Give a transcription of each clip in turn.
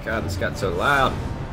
God, this got so loud.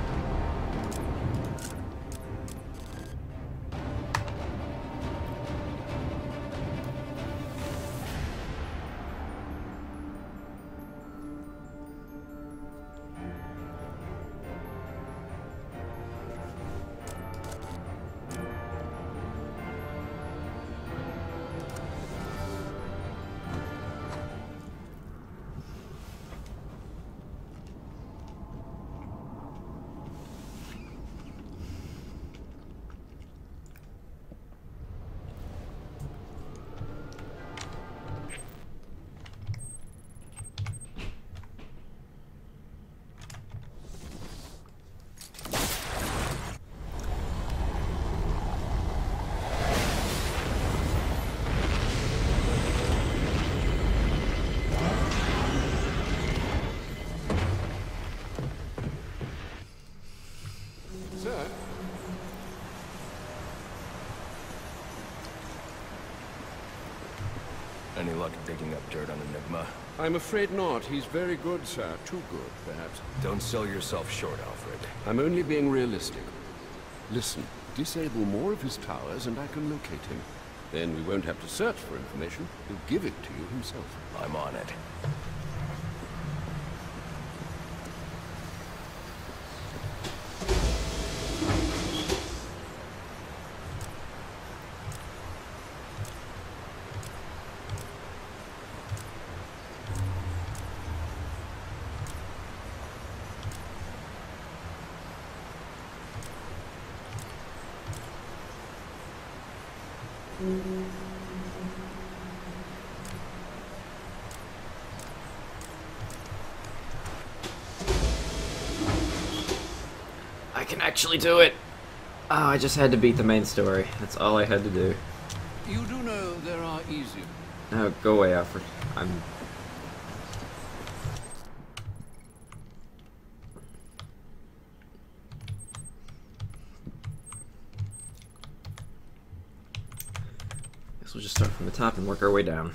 Sir? Any luck digging up dirt on Enigma? I'm afraid not. He's very good, sir. Too good, perhaps. Don't sell yourself short, Alfred. I'm only being realistic. Listen, disable more of his towers and I can locate him. Then we won't have to search for information. He'll give it to you himself. I'm on it. I can actually do it! Oh, I just had to beat the main story. That's all I had to do. You do know there are easier. Oh, go away, Alfred. I'm... Guess we'll just start from the top and work our way down.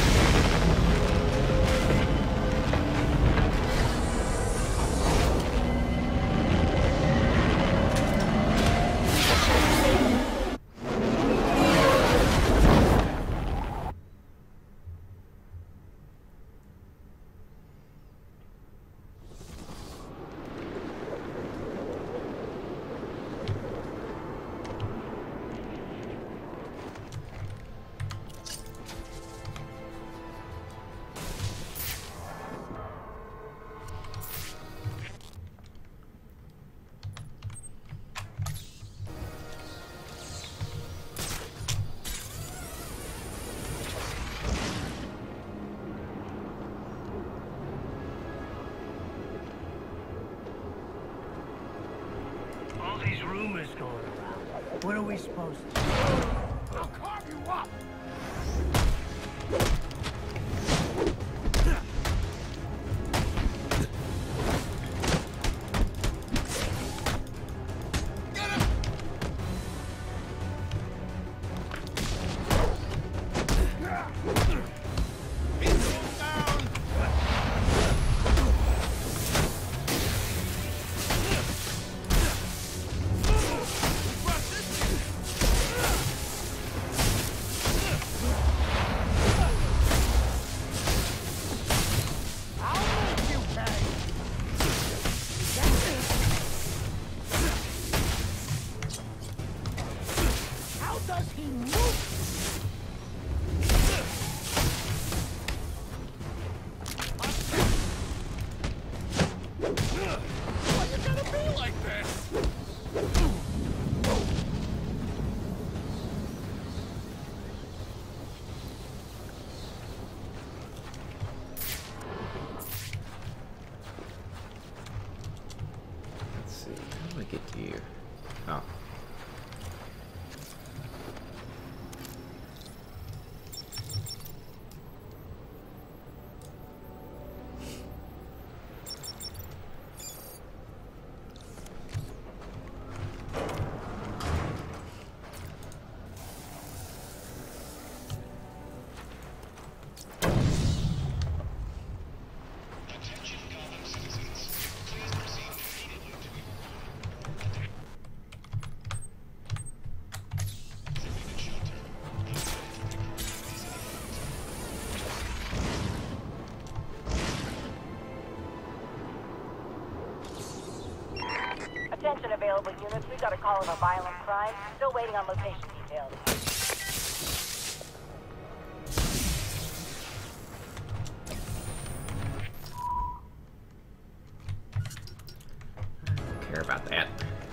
These rumors going around. What are we supposed to do? I'll carve you up! Get to you. Oh. available units. We've got a call of a violent crime. Still waiting on location details. I don't care about that.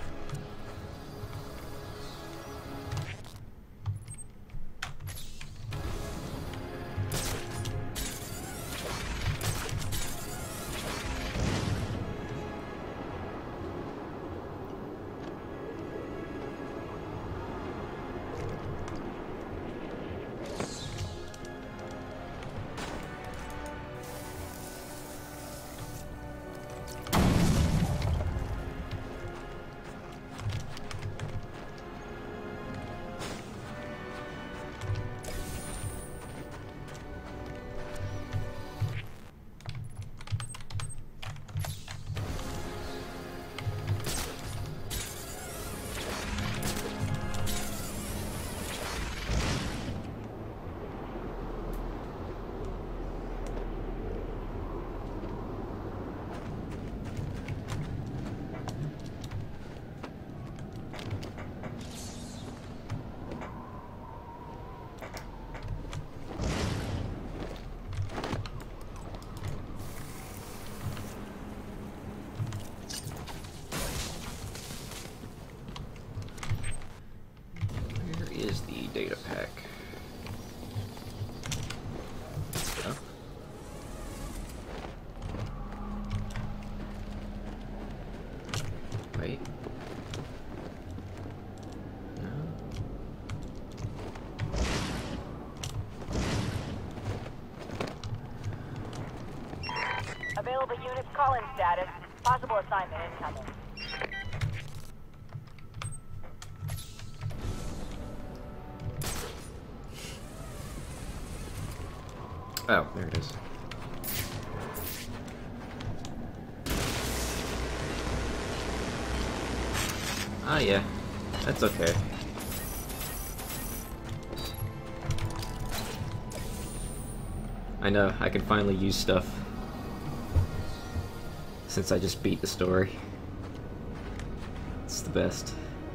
Is the data pack. Oh. Wait. No. Available units, call-in status. Possible assignment incoming. Oh, there it is. Ah, yeah. That's okay. I know, I can finally use stuff. Since I just beat the story. It's the best.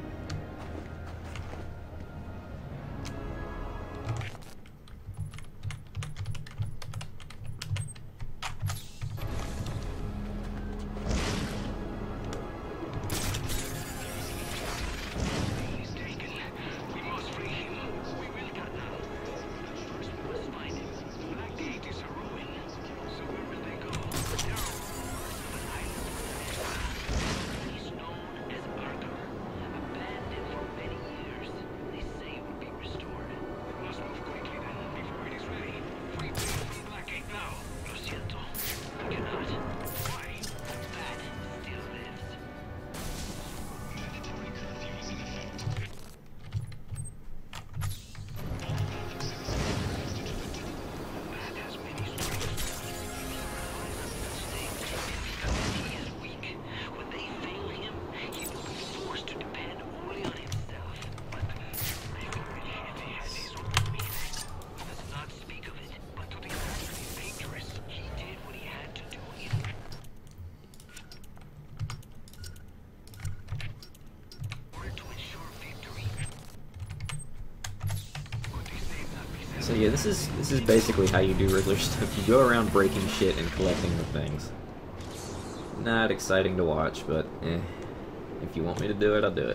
So yeah, this is basically how you do Riddler stuff. You go around breaking shit and collecting the things. Not exciting to watch, but if you want me to do it, I'll do it.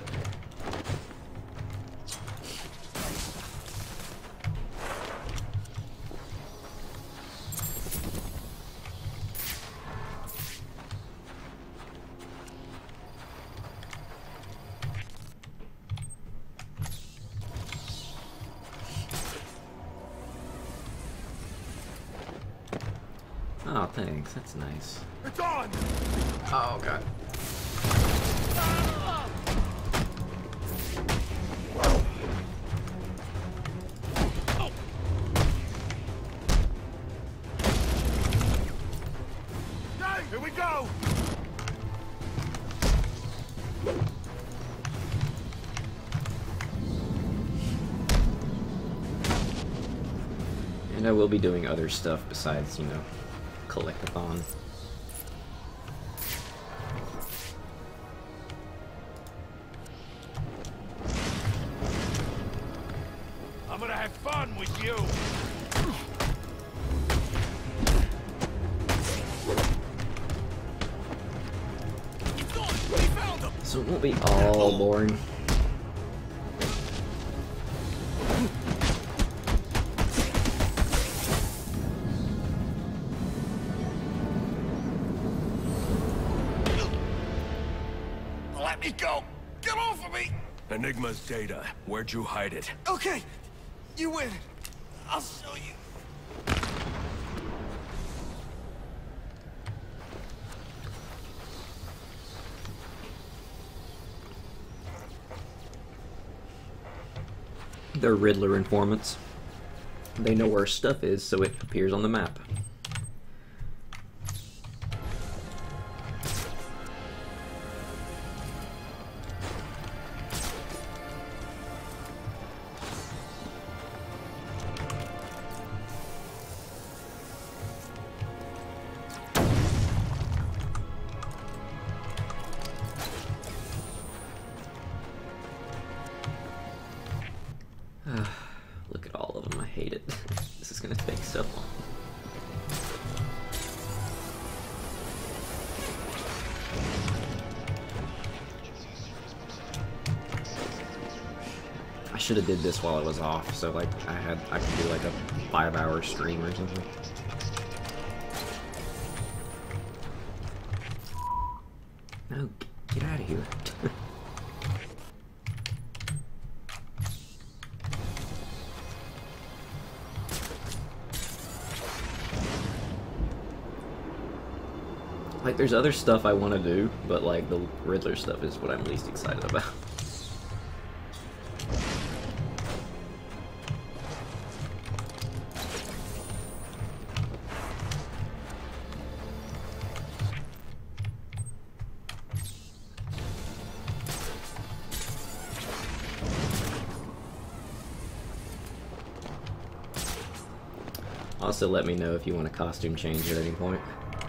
Oh, thanks. That's nice. It's on! Oh, God. Here we go! And I will be doing other stuff besides, you know, collectathon. have fun with you. So it won't be all boring. Let me go. Get off of me. Enigma's data. Where'd you hide it? Okay, you win. I'll show you. They're Riddler informants. They know where stuff is, so it appears on the map. Look at all of them, I hate it. This is gonna take so long. I should have did this while I was off, so like I could do like a 5-hour stream or something. No, get out of here. Like, there's other stuff I want to do, but like the Riddler stuff is what I'm least excited about. Also, let me know if you want a costume change at any point.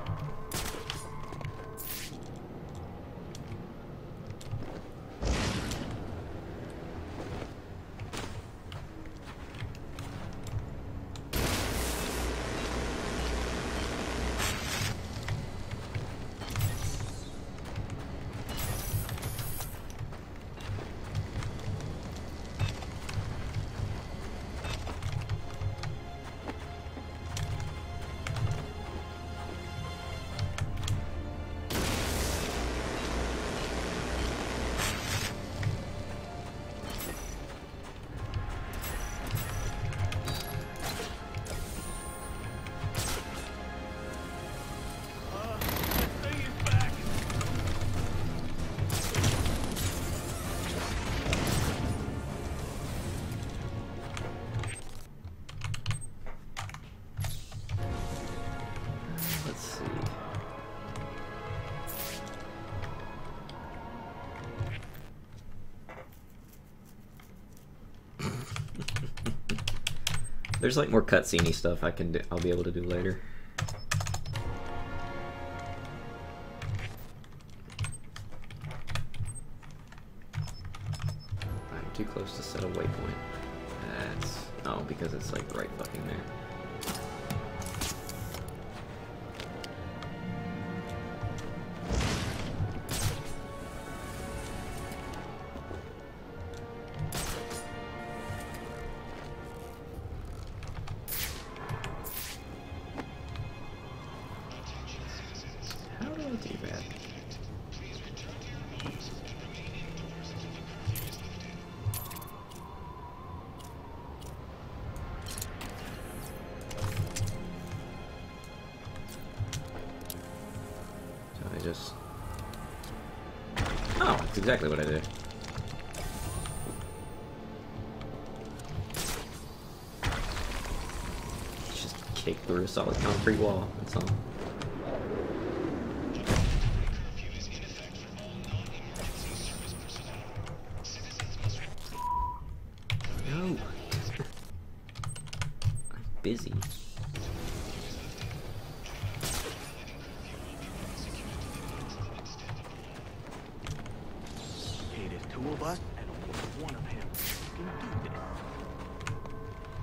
There's like more cutscene-y stuff I'll be able to do later. I'm too close to set a waypoint. Oh, because it's like right fucking there. Oh, that's exactly what I did. Just kick through a solid concrete wall, that's all. No. I'm busy. Two of us and only one of him can do this.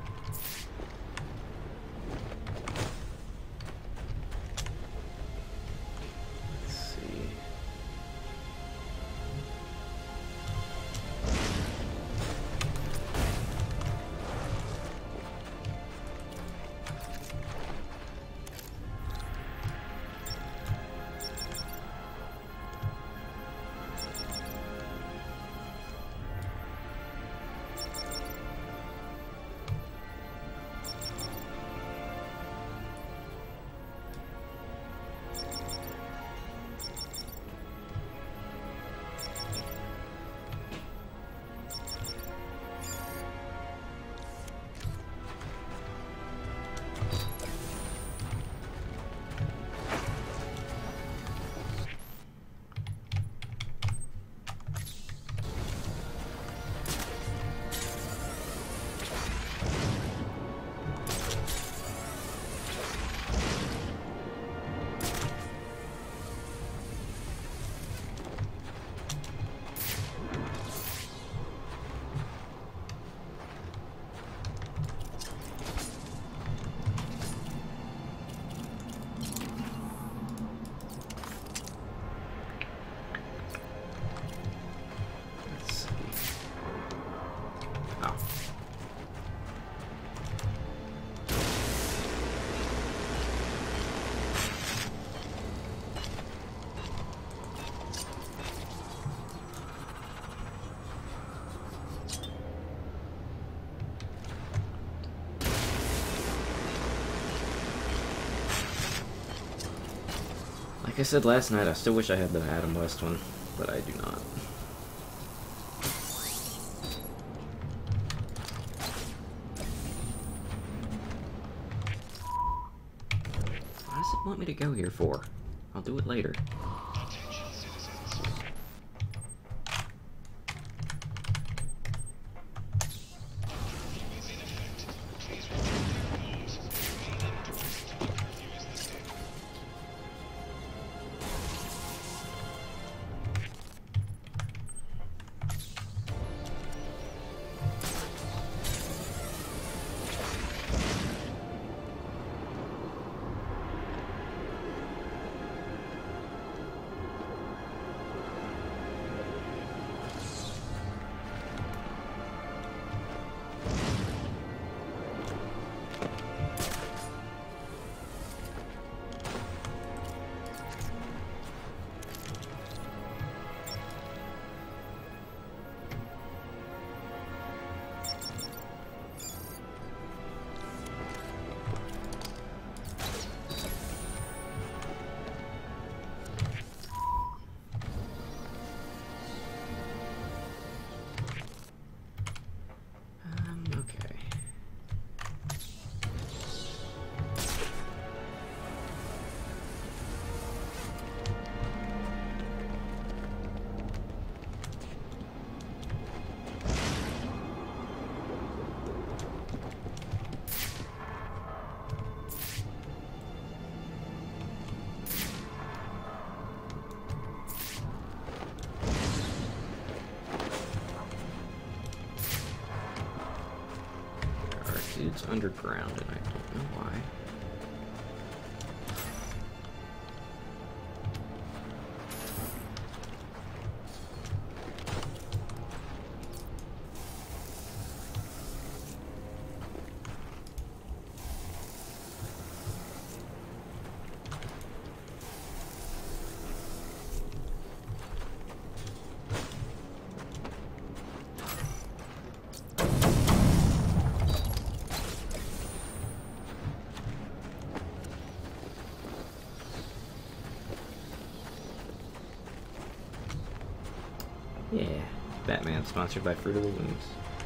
Like I said last night, I still wish I had the Adam West one, but I do not. What does it want me to go here for? I'll do it later. Okay. It's underground, and I don't know why. Yeah, Batman, sponsored by Fruit of the Looms.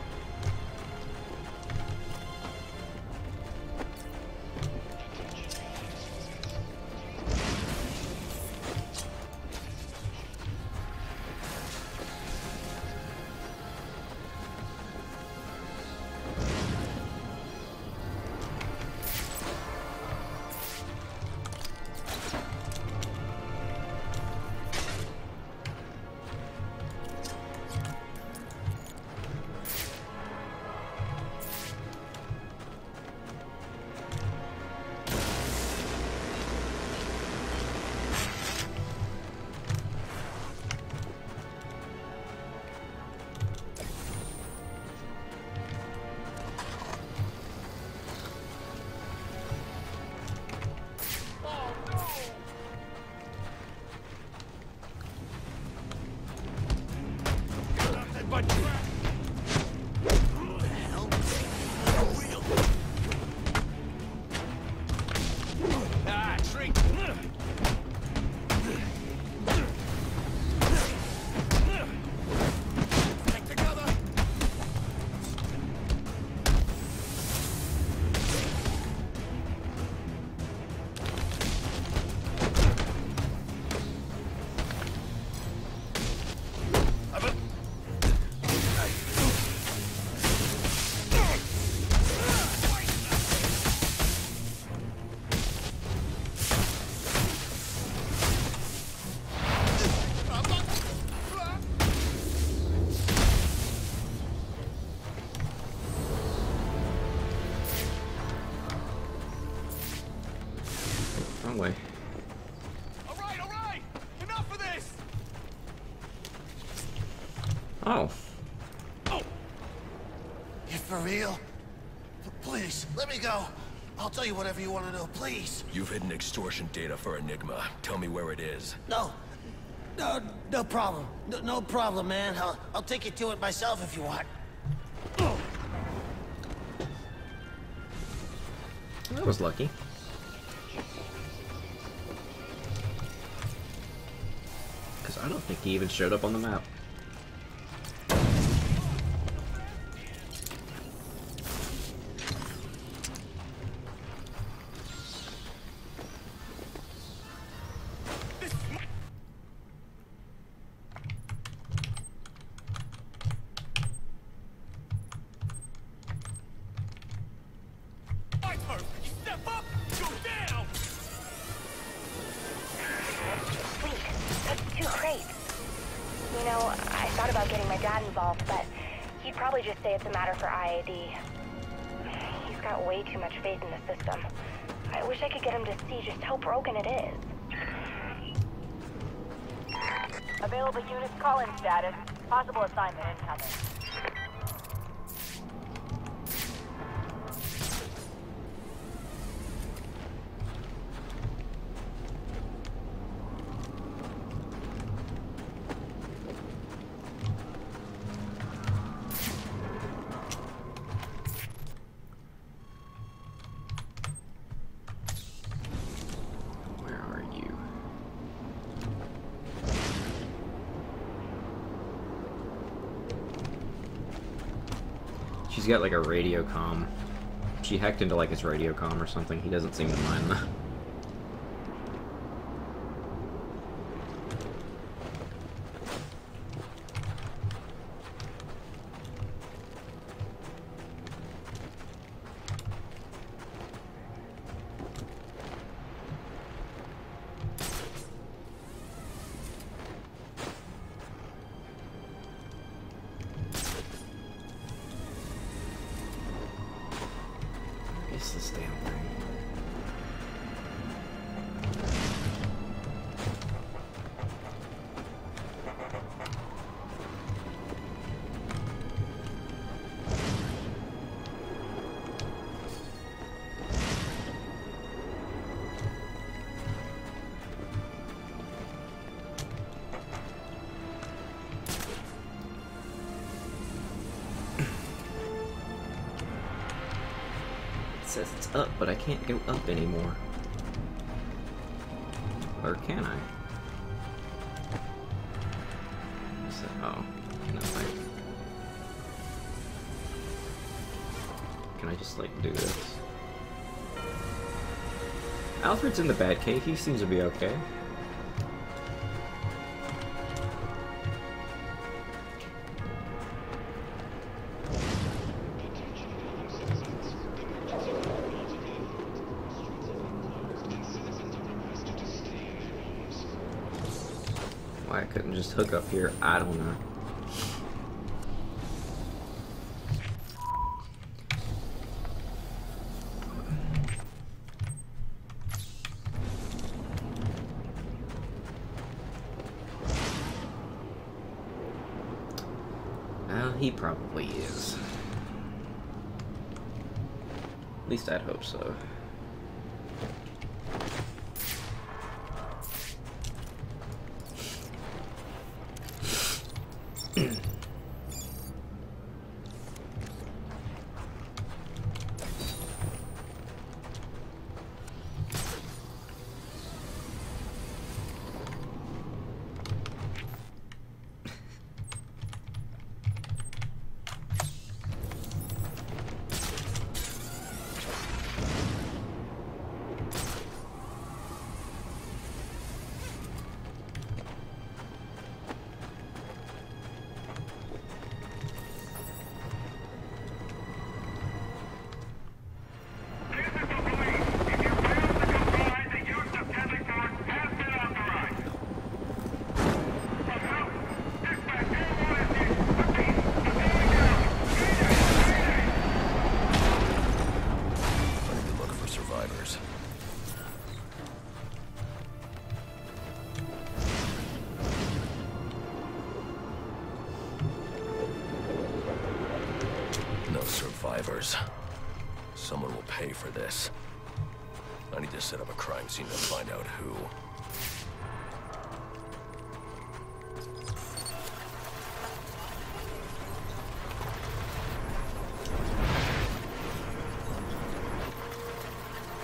Wrong way. All right. Enough of this. Oh. You for real? Please, let me go. I'll tell you whatever you want to know, please. You've hidden extortion data for Enigma. Tell me where it is. No problem. No problem, man. I'll take you to it myself if you want. That was lucky. Because I don't think he even showed up on the map. Just say it's a matter for IAD. He's got way too much faith in the system. I wish I could get him to see just how broken it is. Available units, call-in status. Possible assignment incoming. She's got like a radio comm. She hacked into like his radio comm or something. He doesn't seem to mind though. This damn thing. It says it's up, but I can't go up anymore. Or can I? Oh, nothing. Can I just, like, do this? Alfred's in the Batcave. He seems to be okay. Why I couldn't just hook up here, I don't know. Well, he probably is. At least I'd hope so. Survivors. Someone will pay for this. I need to set up a crime scene to find out who.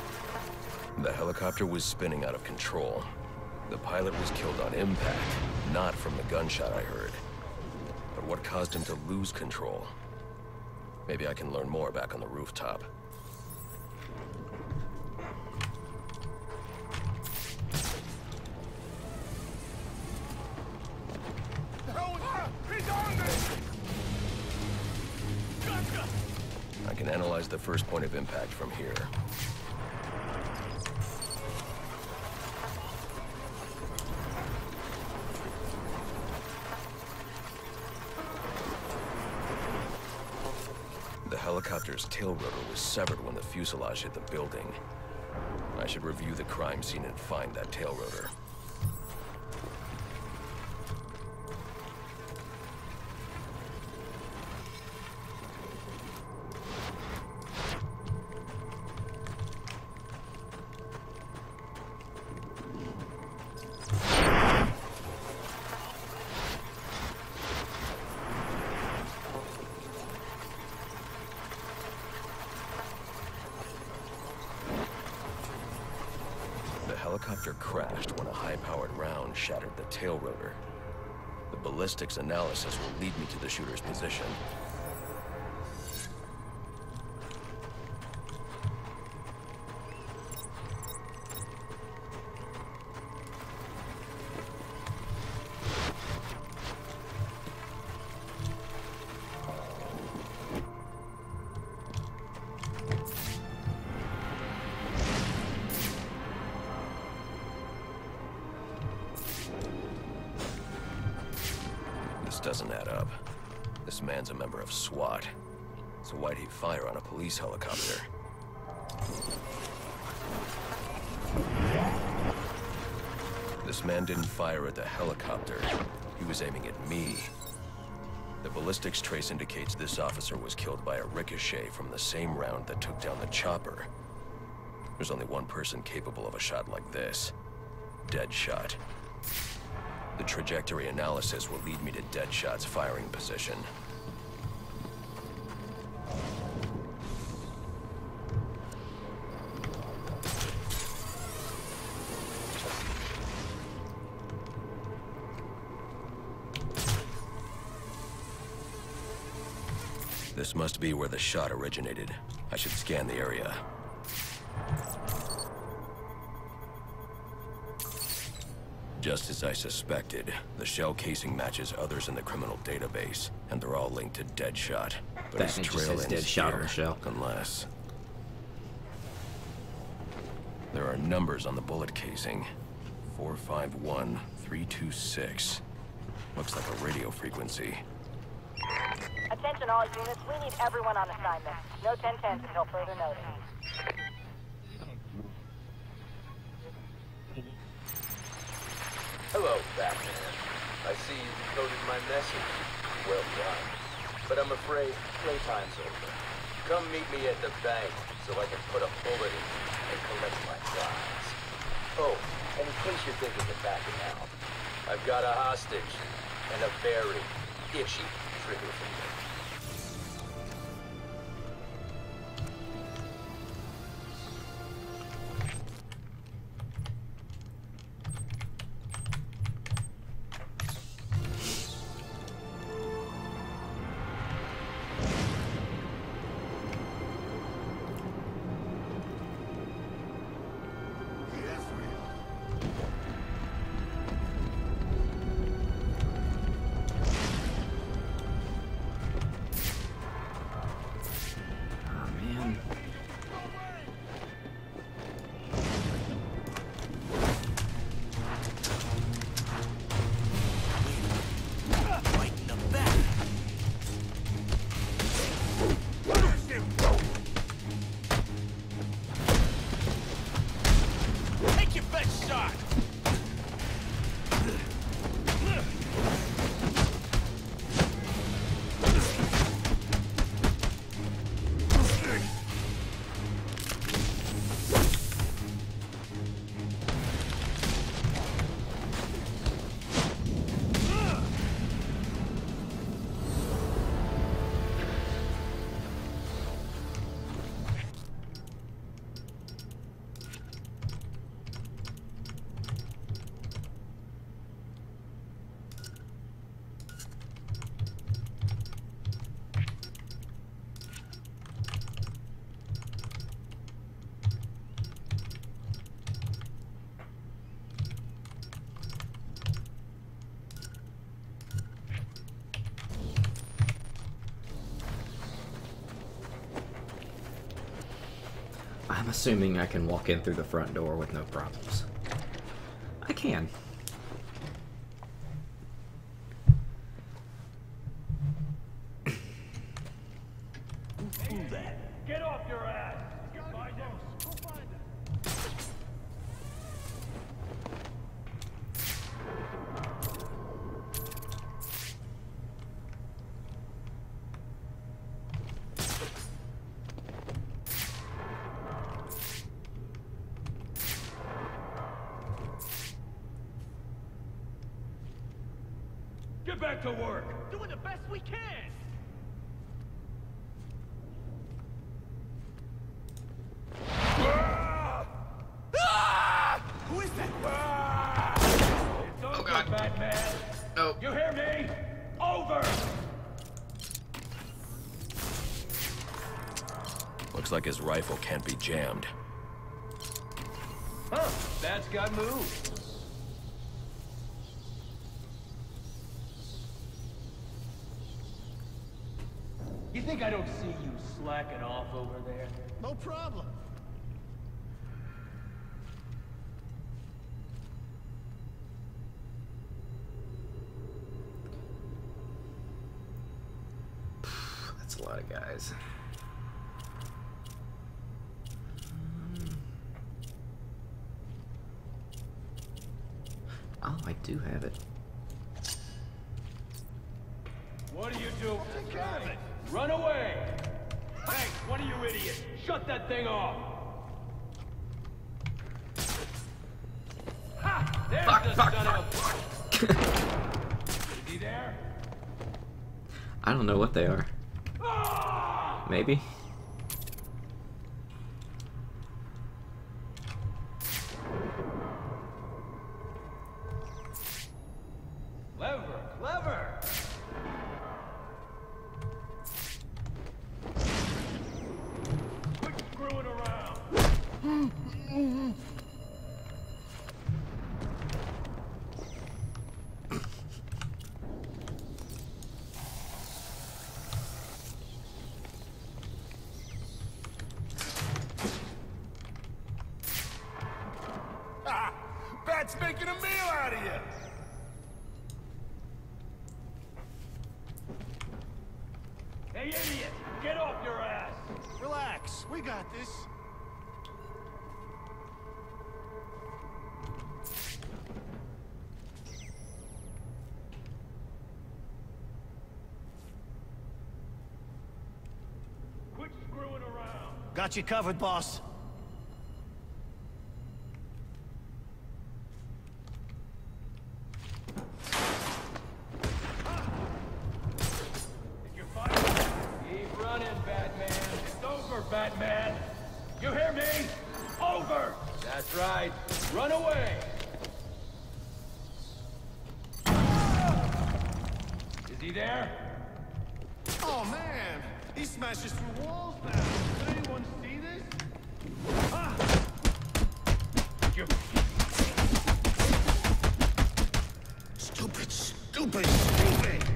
The helicopter was spinning out of control. The pilot was killed on impact. not from the gunshot I heard. But what caused him to lose control? Maybe I can learn more back on the rooftop. I can analyze the first point of impact from here. The helicopter's tail rotor was severed when the fuselage hit the building. I should review the crime scene and find that tail rotor. The helicopter crashed when a high-powered round shattered the tail rotor. The ballistics analysis will lead me to the shooter's position. This doesn't add up. This man's a member of SWAT. So why'd he fire on a police helicopter? This man didn't fire at the helicopter. He was aiming at me. The ballistics trace indicates this officer was killed by a ricochet from the same round that took down the chopper. There's only one person capable of a shot like this. Deadshot. The trajectory analysis will lead me to Deadshot's firing position. This must be where the shot originated. I should scan the area. Just as I suspected, the shell casing matches others in the criminal database, and they're all linked to Deadshot. But That his just trail says ends Deadshot on here, the shell. unless... There are numbers on the bullet casing. 451326. Looks like a radio frequency. Attention all units, we need everyone on assignment. No 1010s until further notice. Hello, Batman. I see you decoded my message. Well done. But I'm afraid playtime's over. Come meet me at the bank so I can put a bullet in and collect my prize. Oh, and in case you're thinking of backing out, I've got a hostage and a very itchy trigger finger. I'm assuming I can walk in through the front door with no problems. I can. Get off your ass! Find him! Go find him! Get back to work! Doing the best we can! Who is that? It's over, Batman! Oh. You hear me? Over! Looks like his rifle can't be jammed. Huh, that's got moved. You think I don't see you slacking off over there? No problem. That's a lot of guys. Oh, I do have it. What are you doing? Run away! Hey, one of you idiots! Shut that thing off! Ha! There's the son of a... Is he there? I don't know what they are. Ah! Maybe? Clever, clever! Quit screwing around! Bat's making a meal out of you! Hey, idiot! Get off your ass! Relax, we got this. Quit screwing around! Got you covered, boss. You're fired! Keep running, Batman! It's over, Batman! You hear me? Over! That's right! Run away! Is he there? Oh man, he smashes through walls now. Did anyone see this? Ah! You... Stupid, stupid, stupid!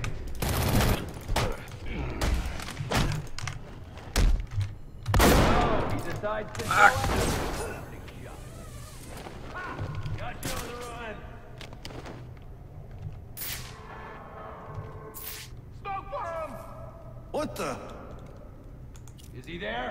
Oh, he decides to go after... Got you on the run! Smoke bomb! What the? Is he there?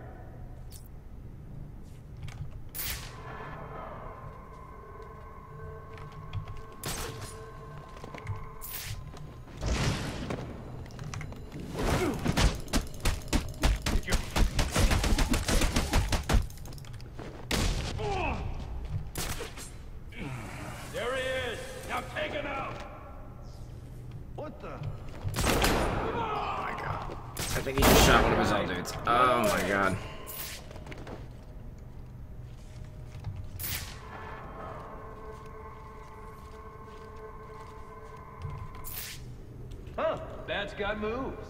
There he is! Now take him out! What the? I think he just shot one of his own dudes. Oh my god. Huh, Bat's got moves.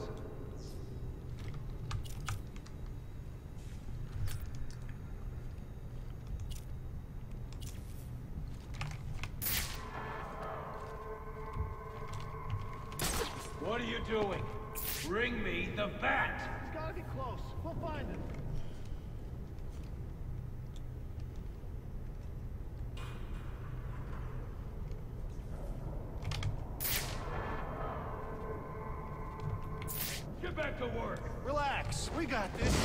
What are you doing? Bring me the bat! He's gotta be close. We'll find him. work. Relax, we got this.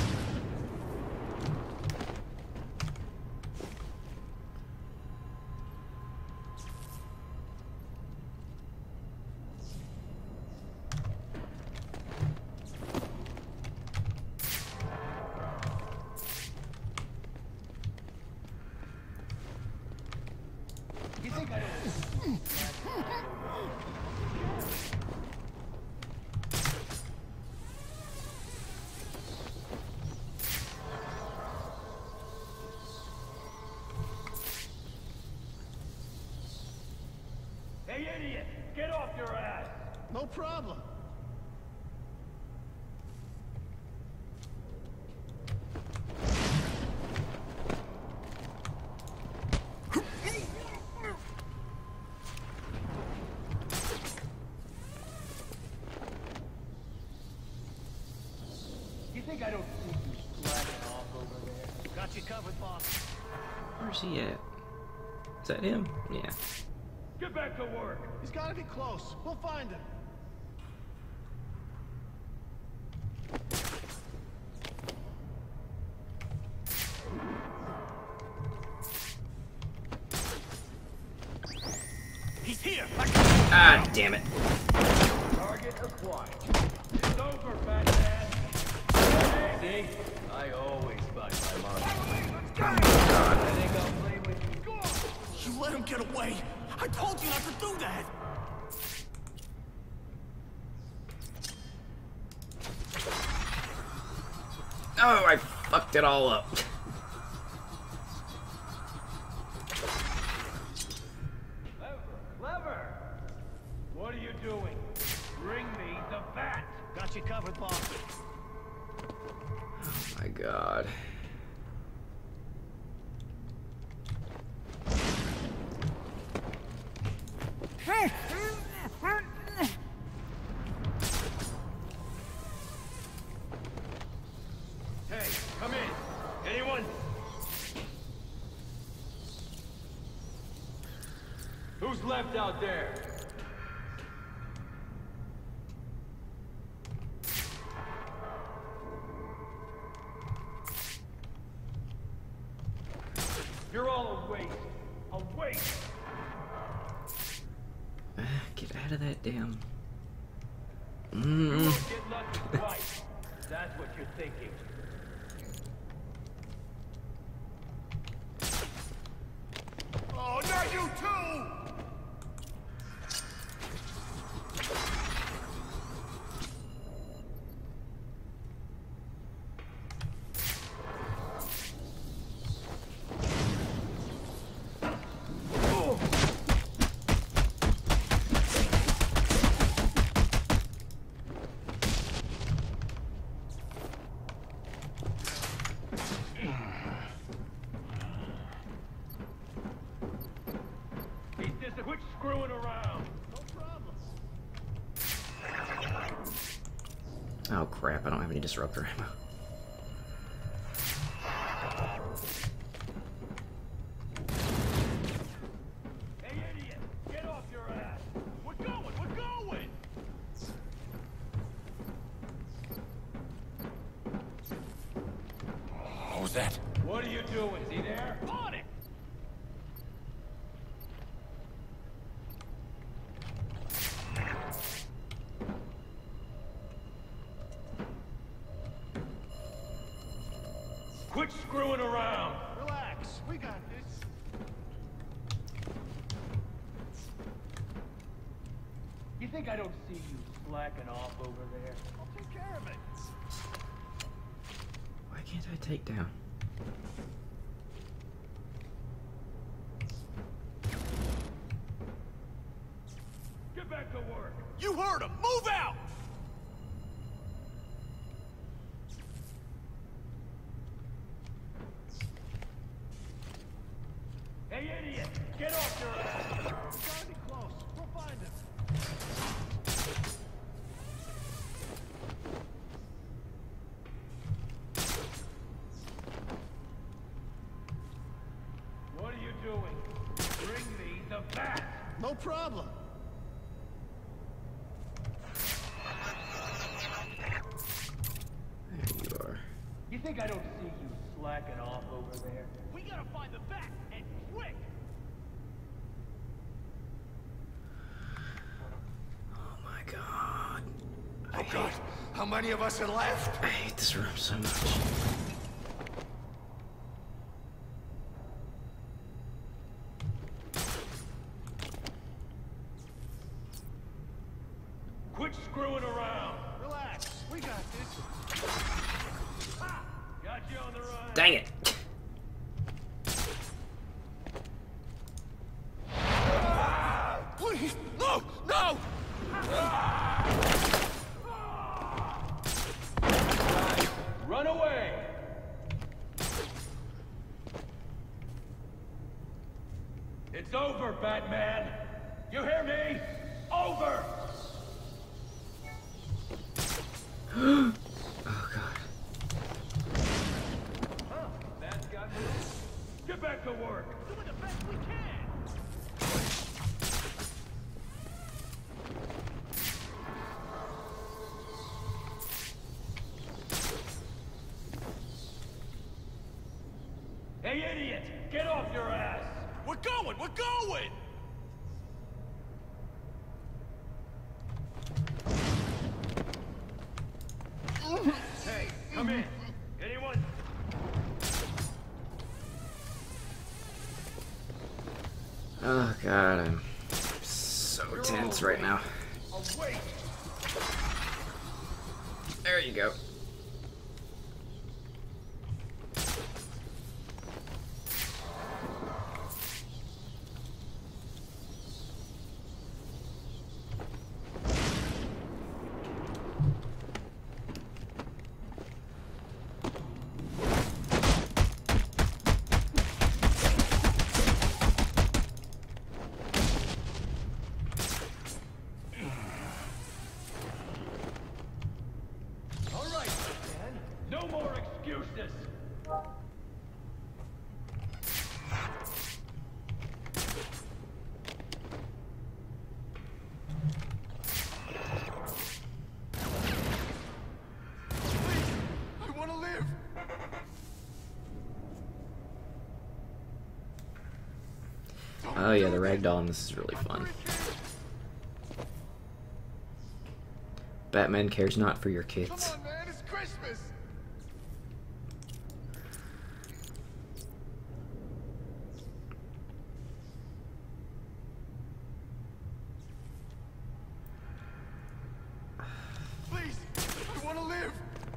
You think I don't... Hey, idiot! Get off your ass! No problem. You think I don't see you slacking off over there? Got you covered, boss. Where's he at? Is that him? Yeah. Get back to work! He's gotta be close. We'll find him. He's here! Ah, damn it. Target acquired. It's over, fat man. See? I always buy my money. I think I'll play with you. You let him get away! I told you not to do that! Oh, I fucked it all up. Lever! What are you doing? Bring me the bat! Got you covered, boss. Oh my god. Hey, come in! Anyone? Who's left out there? You're all a waste. A waste! Get out of that damn... You won't get lucky twice. That's what you're thinking. Oh, not you too! Quit screwing around. No problem. Oh crap, I don't have any disruptor ammo. Hey, idiot! Get off your ass! We're going! What was that? What are you doing? Is he there? On it! Quit screwing around! Relax, we got this. You think I don't see you slacking off over there? I'll take care of it. Why can't I take down? Get back to work! You heard him! Move out! Hey, idiot! Get off your ass! Gotta be close. We'll find him. What are you doing? Bring me the bat! No problem. think I don't see you slacking off over there? We gotta find the bat, and quick! Oh my god. Oh God, how many of us are left? I hate this room so much. Quit screwing around! Relax, we got this. Ha! Got you on the run! Dang it! Please, no, no! Run away! It's over, Batman! You hear me? Over! Oh god. Huh, that's got me. Get back to work! Doing the best we can! Hey, idiot! Get off your ass! We're going, we're going! Hey, come in! Anyone? Oh god, I'm so tense right now. Wait! There you go. All right, Batman. No more excuses! I want to live! Oh yeah, the ragdoll in this is really fun. Batman cares not for your Come kids. on, man, it's Christmas! Please, I want to live!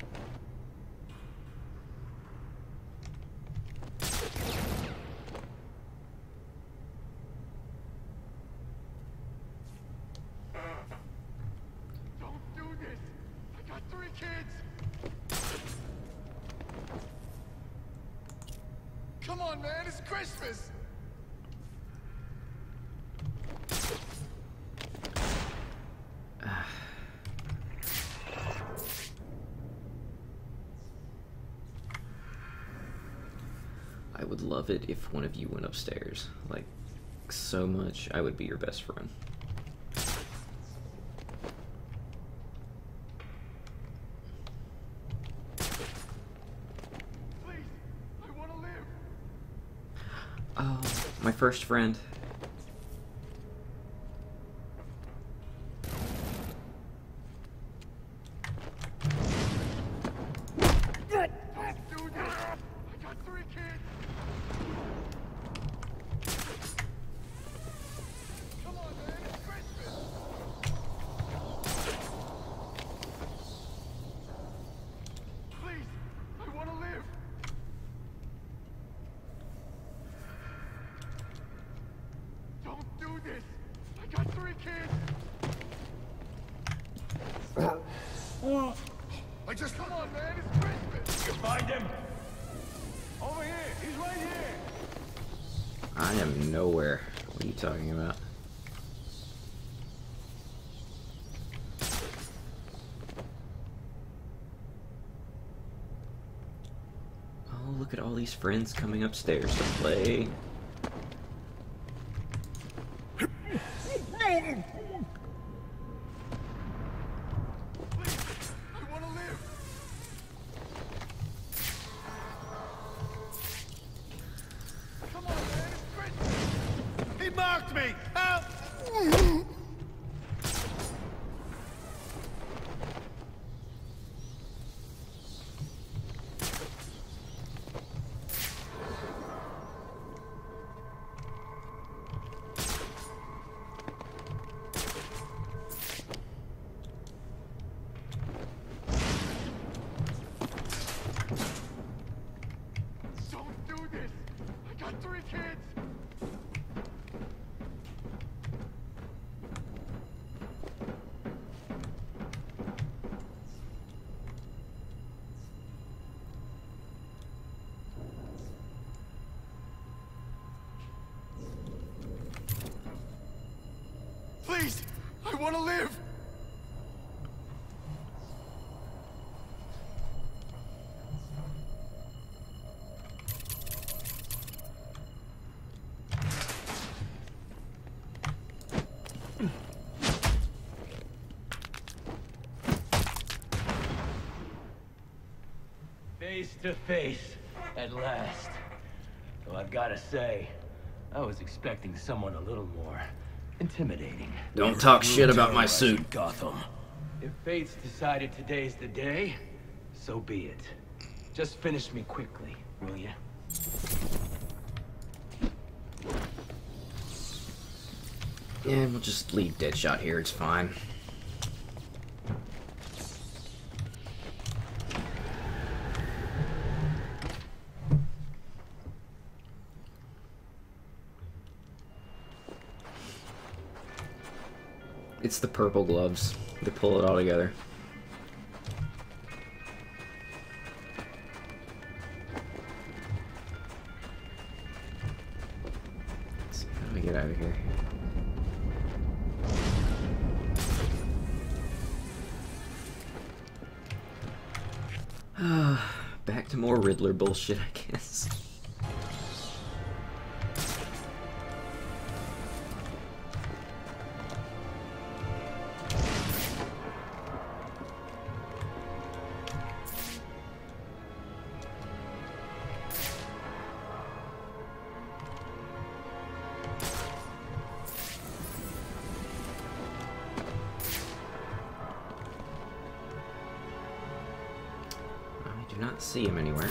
Don't do this! I got 3 kids! Come on, man, it's Christmas! I would love it if one of you went upstairs. Like, so much. I would be your best friend. Please, I want to live! Oh, my first friend. Don't do this! I got 3 kids! Come on, man, it's Christmas! Please, I want to live! Don't do this! I got 3 kids! I just... Come on, man, it's Christmas! You find him? Over here! He's right here! I am nowhere. What are you talking about? Oh, look at all these friends coming upstairs to play. Please, I want to live! Please! I want to live! Face to face, at last. Though I've gotta say, I was expecting someone a little more intimidating. Don't talk shit about my suit. Gotham. If Fate's decided today's the day, so be it. Just finish me quickly, will ya? Yeah, we'll just leave Deadshot here, it's fine. It's the purple gloves. They pull it all together. Let's see, how do we get out of here? Back to more Riddler bullshit, I guess. I do not see him anywhere.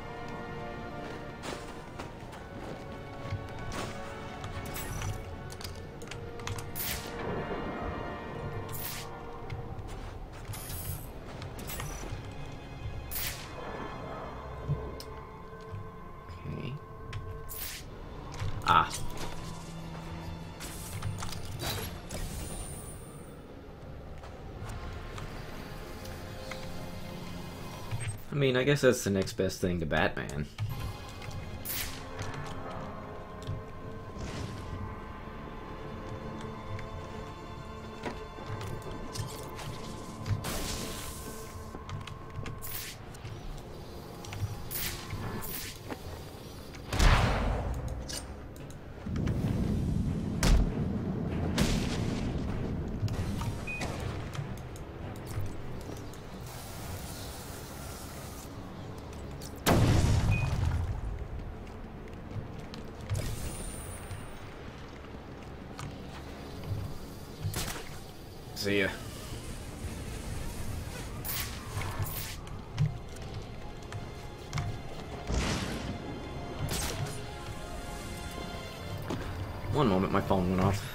Okay. Ah. I mean, I guess that's the next best thing to Batman. See ya. One moment, my phone went off.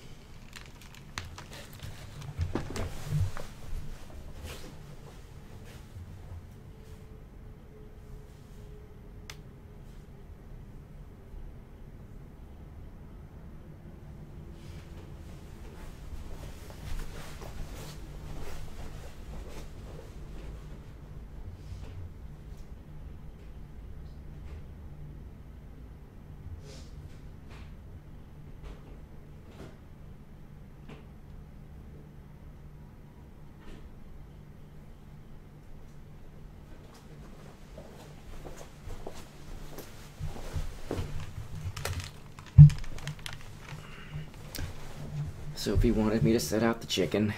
Sophie wanted me to set out the chicken.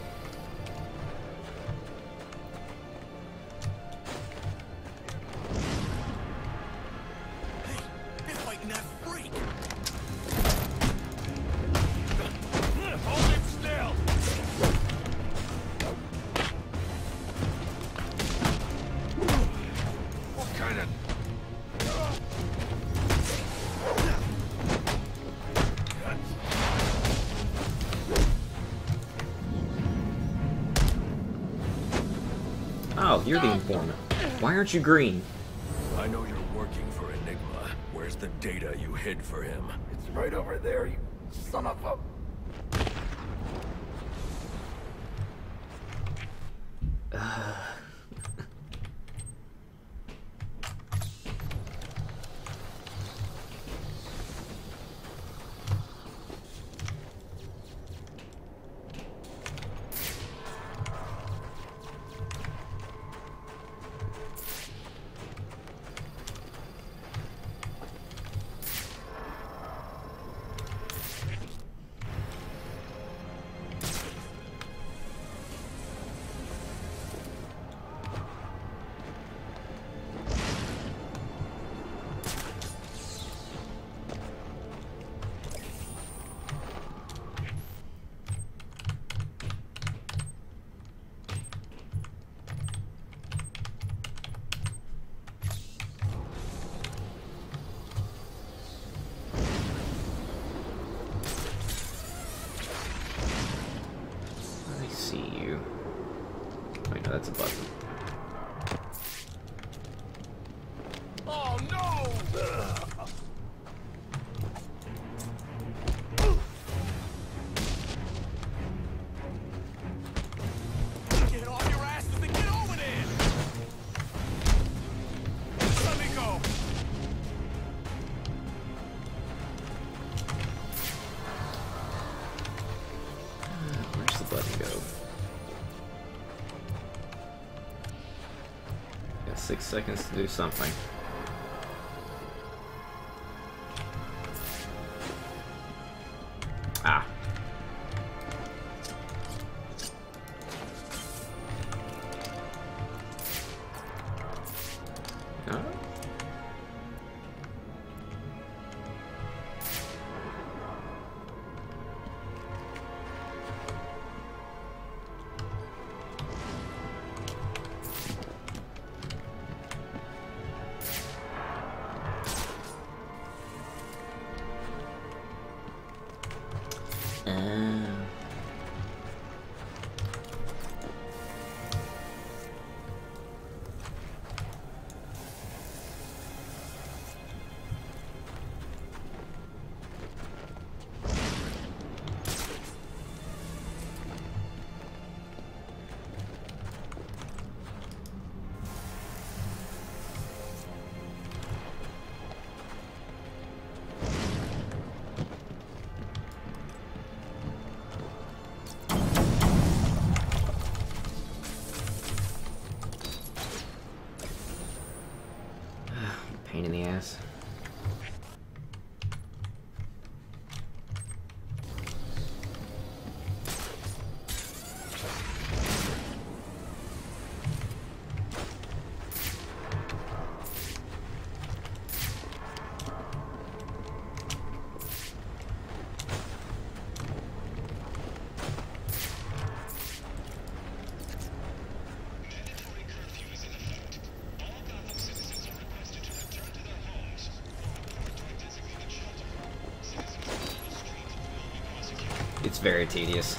Hey, they're fighting that freak! Hold him still! What kind of... Oh, you're the informant. Why aren't you green? I know you're working for Enigma. Where's the data you hid for him? It's right over there, you son of a... that's a button. Oh no! Get off your asses and get over there! Let me go! Where's the button go? Got 6 seconds to do something. Ah. No? Pain in the ass. It's very tedious.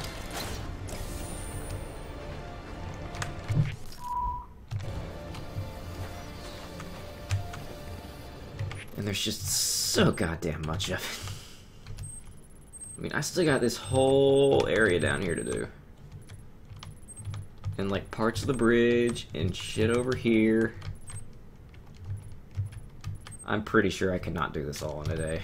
And there's just so goddamn much of it. I mean, I still got this whole area down here to do. And like parts of the bridge and shit over here. I'm pretty sure I could not do this all in a day.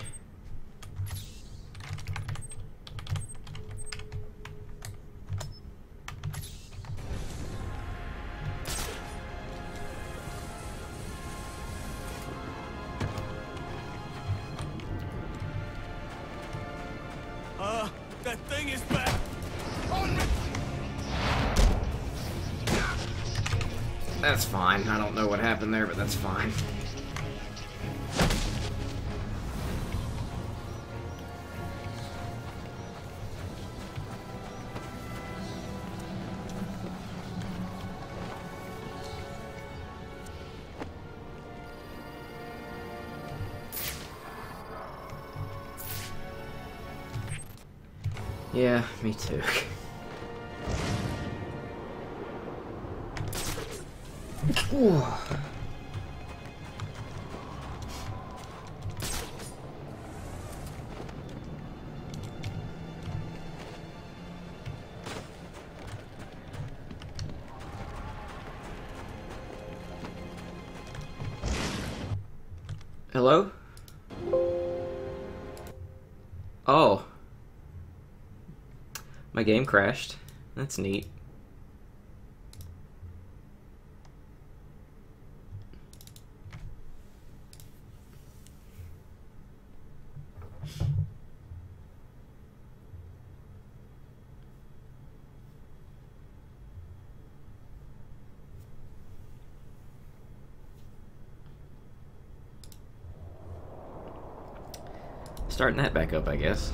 That thing is back! On me! That's fine. I don't know what happened there, but that's fine. Yeah, me too. Hello? Oh. My game crashed. That's neat. Starting that back up, I guess.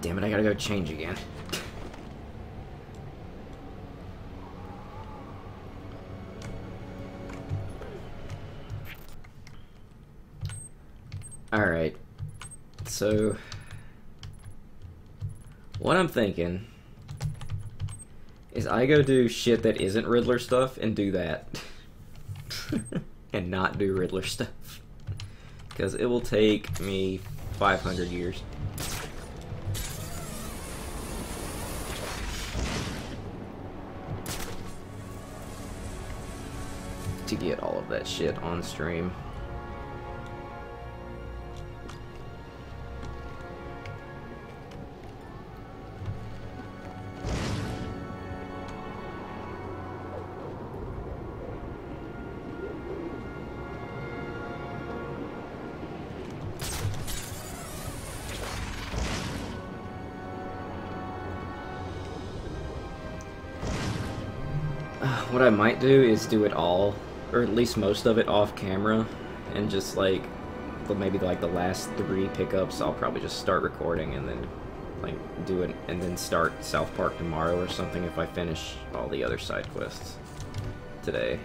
damn it, I gotta go change again. Alright. So, what I'm thinking is I go do shit that isn't Riddler stuff and do that. And not do Riddler stuff. Because it will take me 500 years. To get all of that shit on stream. What I might do is do it all, or at least most of it off camera, and just like, maybe like the last 3 pickups, I'll probably just start recording and then like do it, and then start South Park tomorrow or something if I finish all the other side quests today.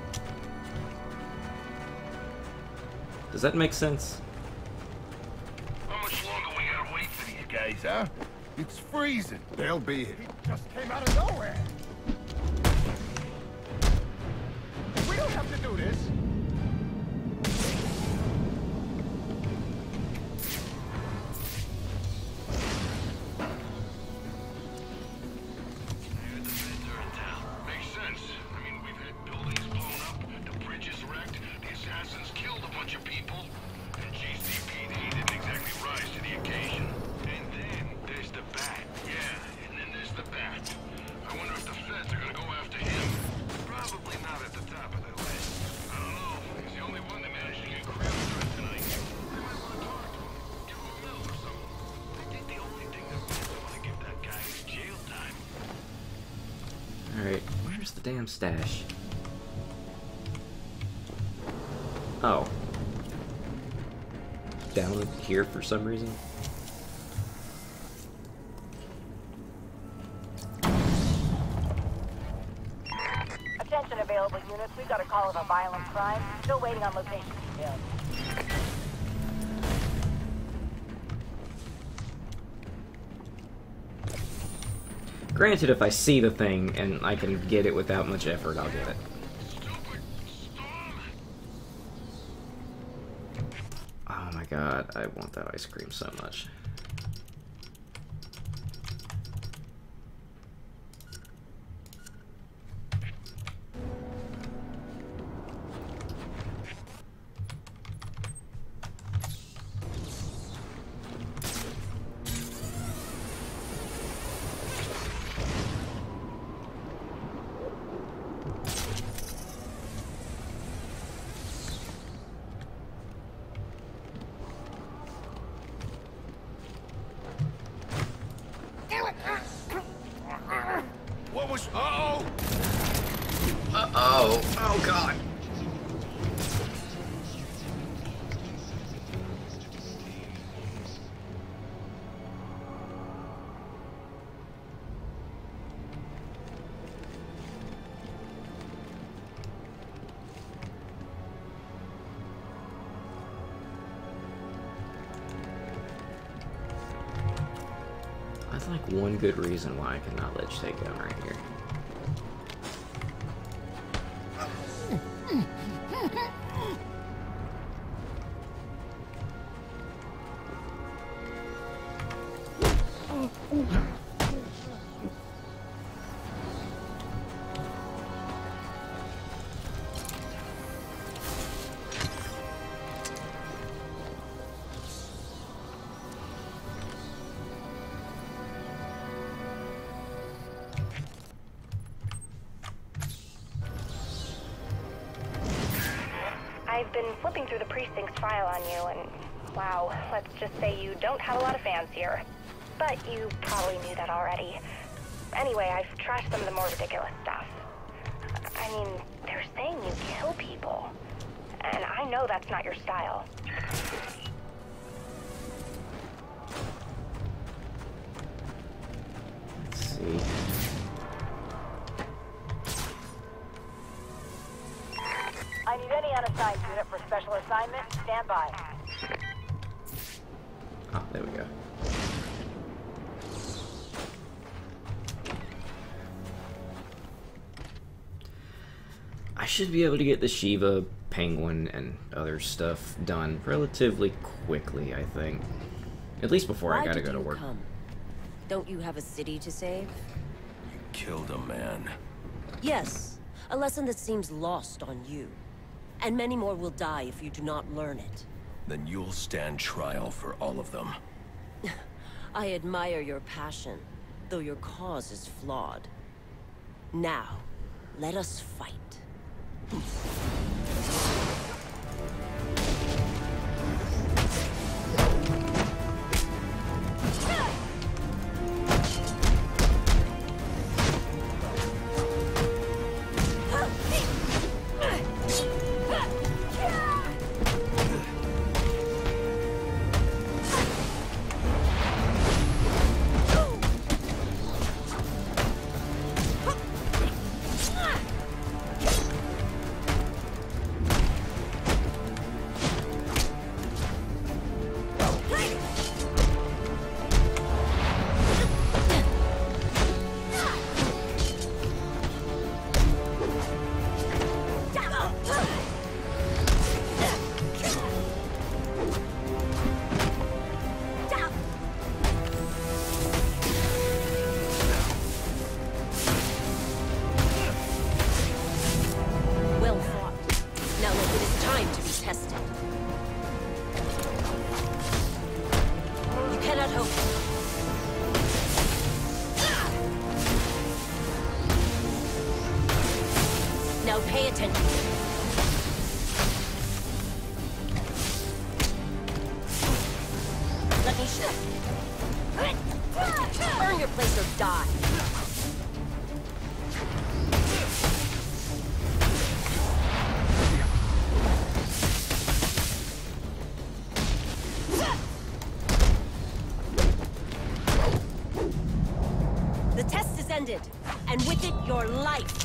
Does that make sense? How much longer we gotta wait for these guys, huh? It's freezing. They'll be here. He just came out of nowhere. We don't have to do this. Alright, where's the damn stash? Oh. Down here for some reason? Attention available units, we've got a call of a violent crime. Still waiting on location details. Granted, if I see the thing and I can get it without much effort, I'll get it. Oh my god, I want that ice cream so much. What was... Uh-oh! Uh-oh! Oh god! That's like one good reason why I cannot let you take down right here. I've been flipping through the precinct's file on you, and wow, let's just say you don't have a lot of fans here. But you probably knew that already. Anyway, I've trashed some of the more ridiculous stuff. I mean, they're saying you kill people. And I know that's not your style. assignment. Stand by. Oh, there we go. I should be able to get the Shiva, Penguin, and other stuff done relatively quickly, I think. At least before I gotta go to work. Come? Don't you have a city to save? You killed a man. Yes, a lesson that seems lost on you. And many more will die if you do not learn it. Then you'll stand trial for all of them. I admire your passion, though your cause is flawed. Now, let us fight. Now pay attention. Let me show. Earn your place or die. The test is ended, and with it, your life.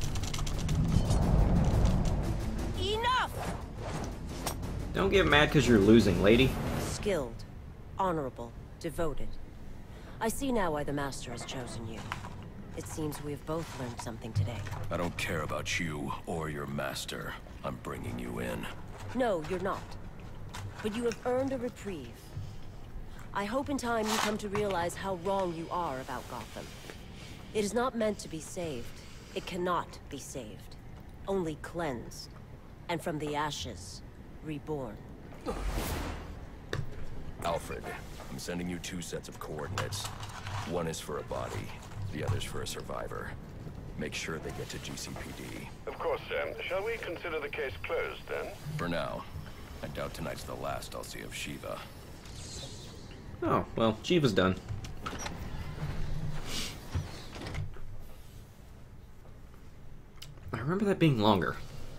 Enough! Don't get mad because you're losing, lady. Skilled, honorable, devoted. I see now why the Master has chosen you. It seems we have both learned something today. I don't care about you or your master. I'm bringing you in. No, you're not. But you have earned a reprieve. I hope in time you come to realize how wrong you are about Gotham. It is not meant to be saved. It cannot be saved. Only cleansed. And from the ashes, reborn. Alfred, I'm sending you 2 sets of coordinates. One is for a body, the other's for a survivor. Make sure they get to GCPD. Of course, Sam. Shall we consider the case closed, then? For now. I doubt tonight's the last I'll see of Shiva. Oh, well, Shiva's done. I remember that being longer.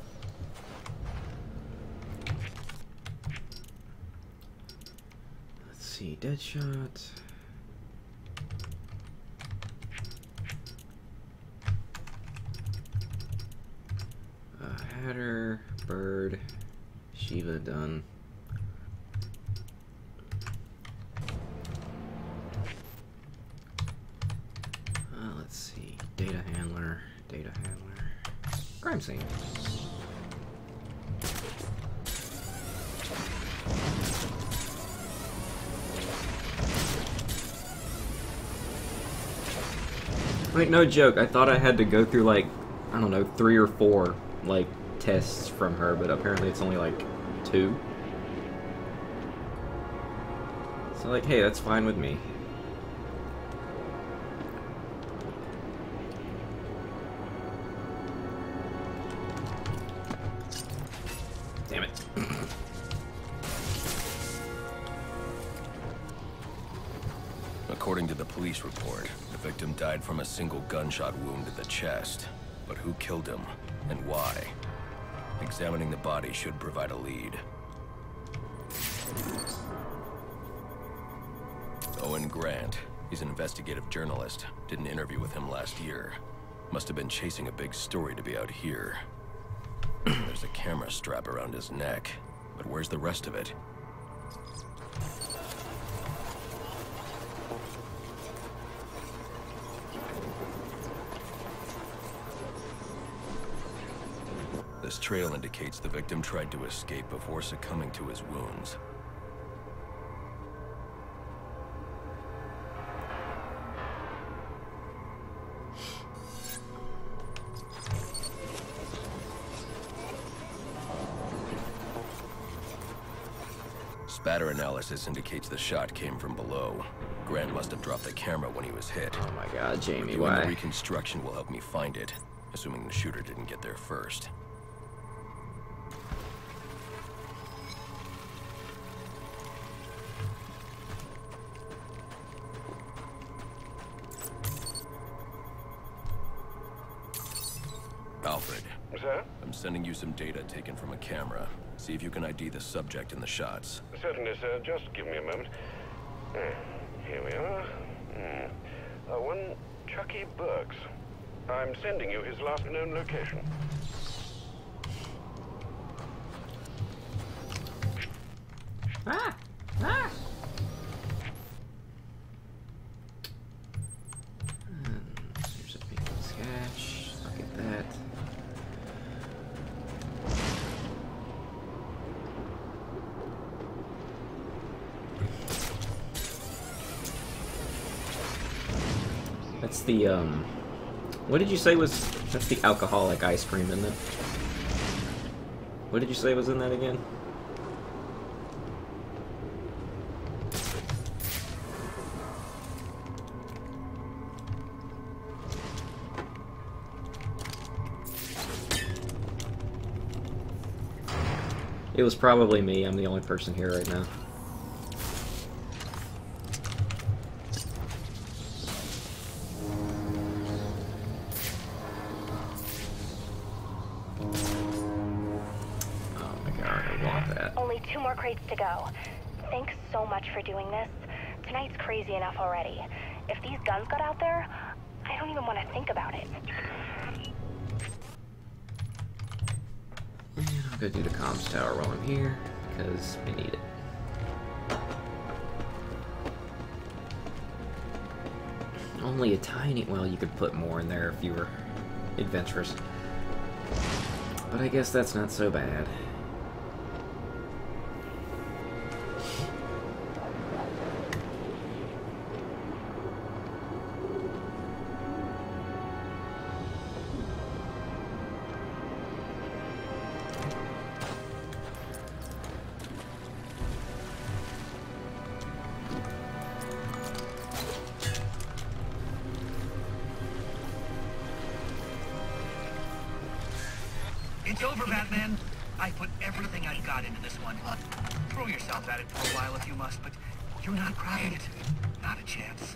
Let's see, Deadshot. Hatter, Bird, Shiva done. Let's see, data handler, crime scene. Wait, no joke. I thought I had to go through like, I don't know, 3 or 4 like tests from her, but apparently it's only like 2. So like, hey, that's fine with me. Damn it. According to the police report, the victim died from a single gunshot wound to the chest. But who killed him, and why? Examining the body should provide a lead. Owen Grant. He's an investigative journalist. Did an interview with him last year. Must have been chasing a big story to be out here. There's a camera strap around his neck. But where's the rest of it? This trail indicates the victim tried to escape before succumbing to his wounds. Spatter analysis indicates the shot came from below. Grant must have dropped the camera when he was hit. Oh my god, Jamie, Doing why? the reconstruction will help me find it, assuming the shooter didn't get there first. Alfred. Sir? I'm sending you some data taken from a camera. See if you can ID the subject in the shots. Certainly, sir. Just give me a moment. Here we are. One Chucky Burks. I'm sending you his last known location. Ah! Ah! Here's a big sketch. I'll get that. That's the, what did you say was, that's the alcoholic ice cream, isn't it? What did you say was in that again? It was probably me. I'm the only person here right now. Oh my god, I want that. Only 2 more crates to go. Thanks so much for doing this. Tonight's crazy enough already. If these guns got out there, I don't even want to think about it. And I'll go do the comms tower while I'm here, because I need it. Only a tiny... well, you could put more in there if you were adventurous. But I guess that's not so bad. It's over, Batman. I put everything I've got into this one. Throw yourself at it for a while if you must, but you're not cracking it. Not a chance.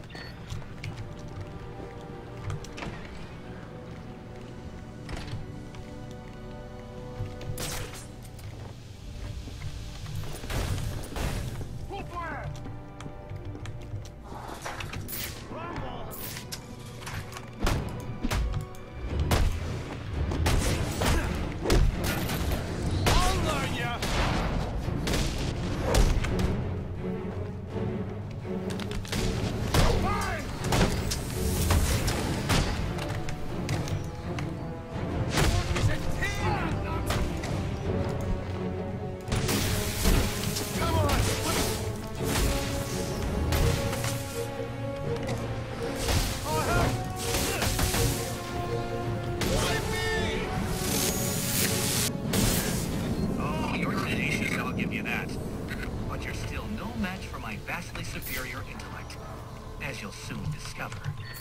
Superior intellect, as you'll soon discover.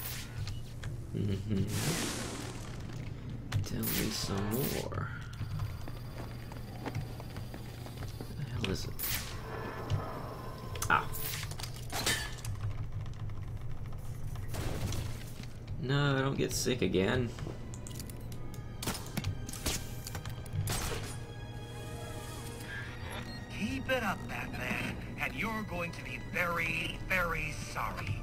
Tell me some more. What the hell is it? Ah. No, I don't get sick again. Keep it up, Batman, and you're going to be very, very sorry.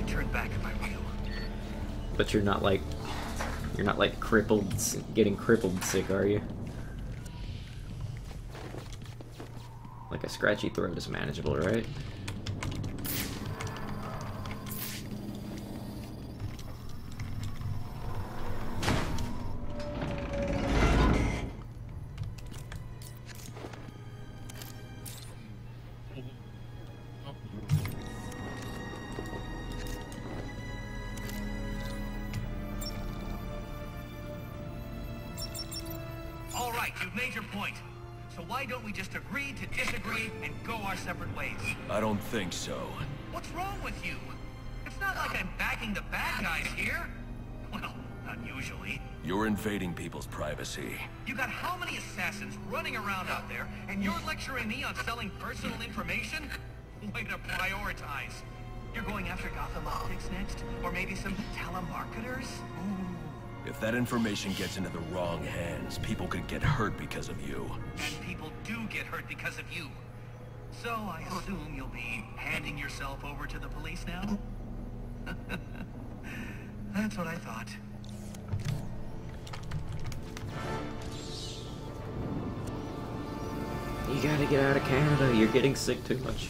turn back if I were you. But you're not like crippled, getting crippled sick, are you? Like a scratchy throat is manageable, right? All right, you've made your point. So why don't we just agree to disagree and go our separate ways? I don't think so. What's wrong with you? It's not like I'm backing the bad guys here. Well, not usually. You're invading people's privacy. You got how many assassins running around out there, and you're lecturing me on selling personal information? Way to prioritize. You're going after Gotham Optics next? Or maybe some telemarketers? Ooh. If that information gets into the wrong hands, people could get hurt because of you. And people do get hurt because of you. So I assume you'll be handing yourself over to the police now? That's what I thought. You gotta get out of Canada. You're getting sick too much.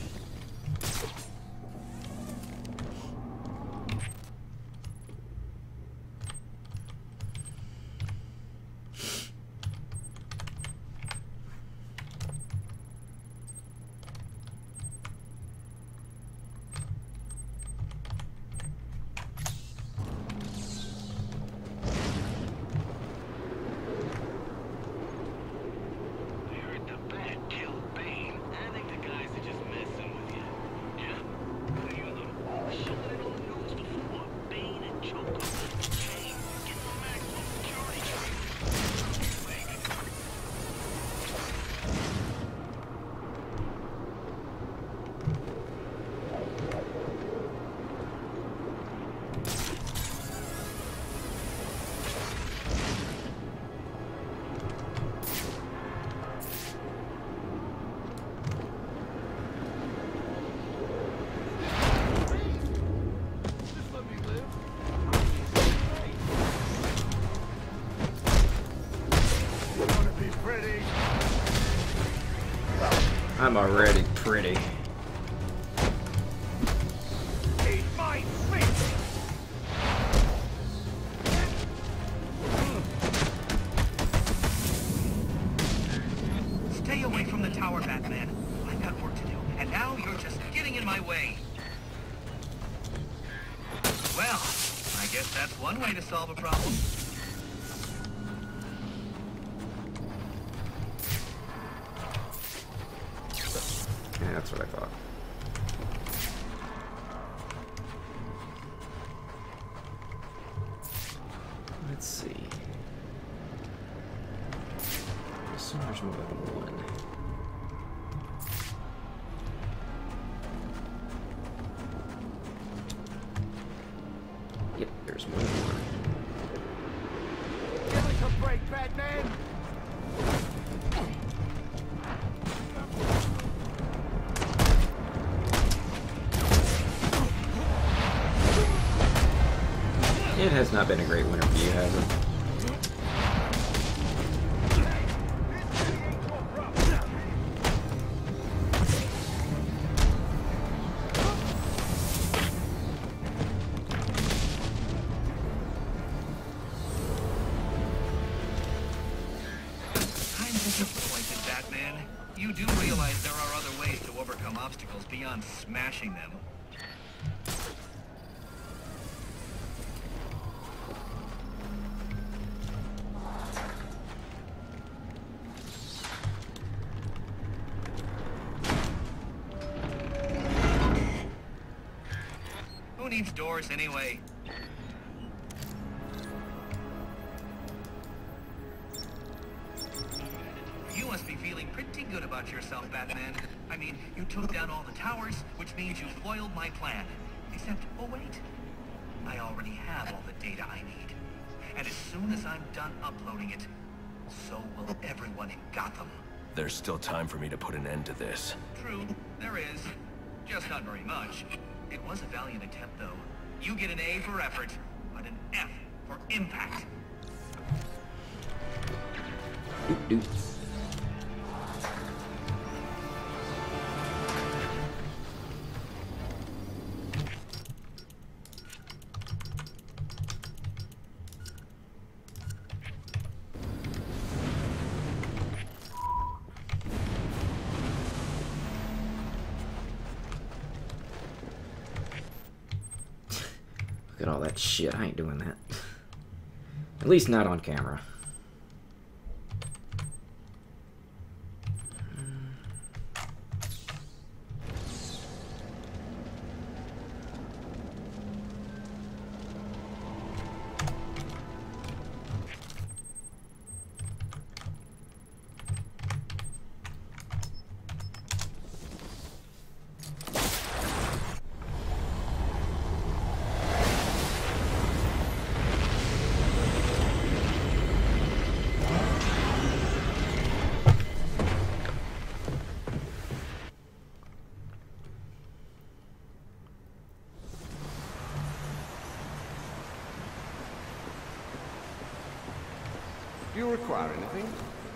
I'm already pretty. Eat my face! Stay away from the tower, Batman. I've got work to do, and now you're just getting in my way. Well, I guess that's one way to solve a problem. Yeah, that's what I thought. Let's see. I assume there's more than one. Yep, there's more than one. Give us a break, Batman! It has not been a great winter for you, has it? I'm disappointed, Batman. You do realize there are other ways to overcome obstacles beyond smashing them. Who needs doors anyway? You must be feeling pretty good about yourself, Batman. I mean, you took down all the towers, which means you foiled my plan. Except, oh wait, I already have all the data I need. And as soon as I'm done uploading it, so will everyone in Gotham. There's still time for me to put an end to this. True, there is. Just not very much. It was a valiant attempt, though. You get an A for effort, but an F for impact. Doop doop. Look at all that shit. I ain't doing that. At least not on camera. Do you require anything?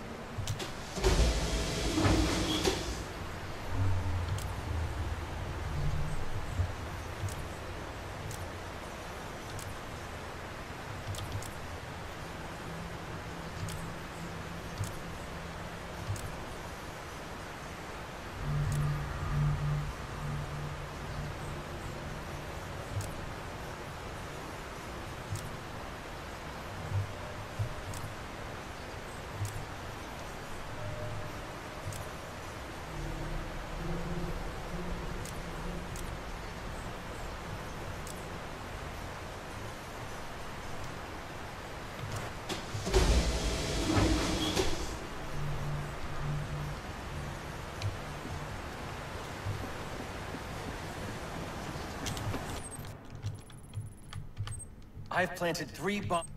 I've planted 3 bombs.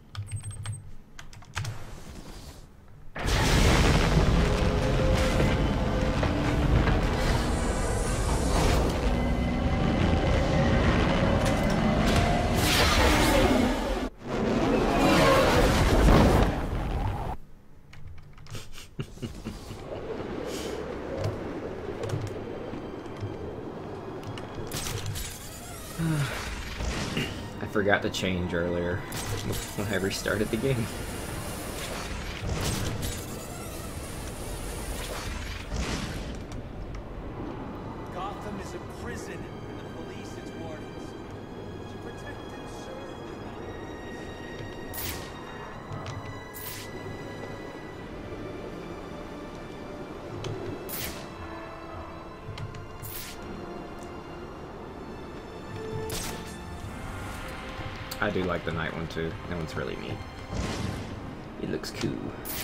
I forgot to change earlier when I restarted the game. Gotham is a prison, and the police its wardens. To protect and serve I do like the night one too. That one's really neat. It looks cool.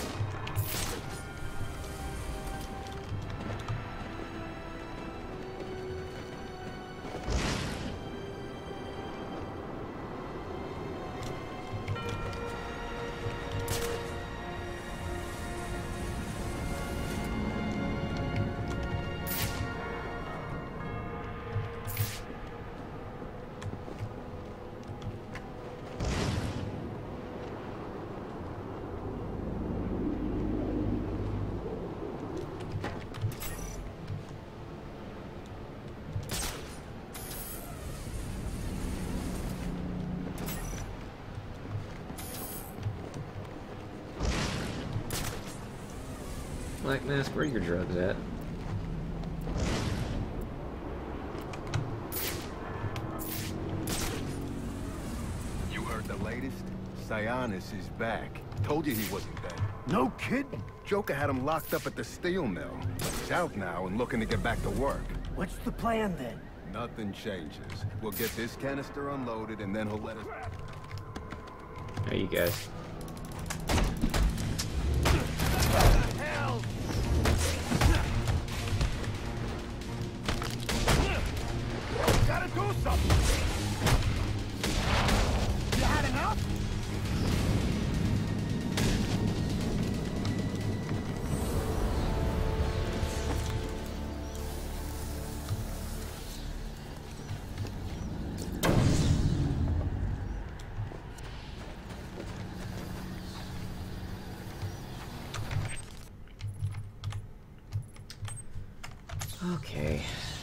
Black Mask, where are your drugs at? You heard the latest? Sionis is back. Told you he wasn't dead. No kidding. Joker had him locked up at the steel mill. But he's out now and looking to get back to work. What's the plan then? Nothing changes. We'll get this canister unloaded and then he'll let us... There you guys. Hell! Gotta do something! You had enough? Okay.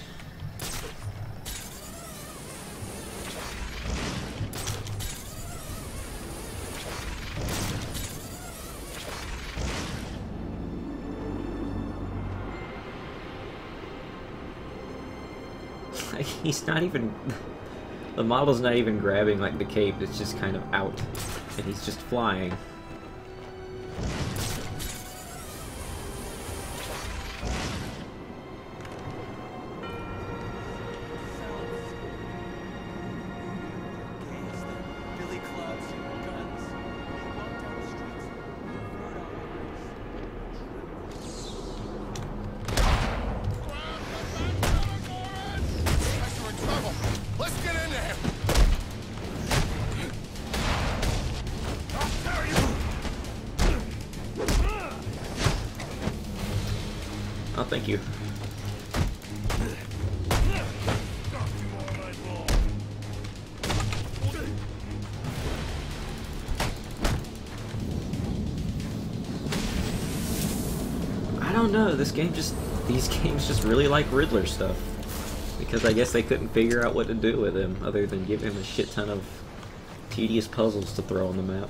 Like, he's not even... The model's not even grabbing, like, the cape, it's just kind of out. And he's just flying. Oh, thank you. I don't know, these games just really like Riddler stuff. Because I guess they couldn't figure out what to do with him other than give him a shit ton of tedious puzzles to throw on the map.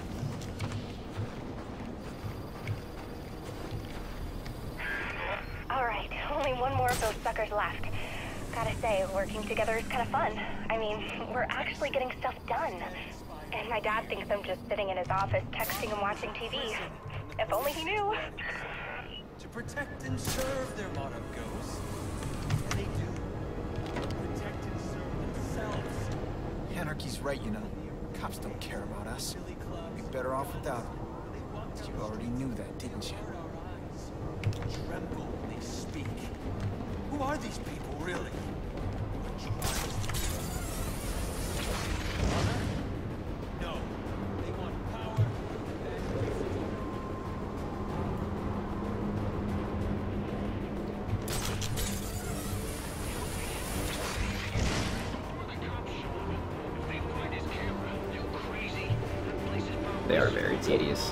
Suckers left. Gotta say, working together is kind of fun. I mean, we're actually getting stuff done. And my dad thinks I'm just sitting in his office texting and watching TV. If only he knew. To protect and serve, their motto goes. And they do. Protect and serve themselves. Anarchy's right, you know. Cops don't care about us. We'd be better off without them. You already knew that, didn't you? Tremble when they speak. Who are these people, really? Honor? No. They want power and they are very tedious.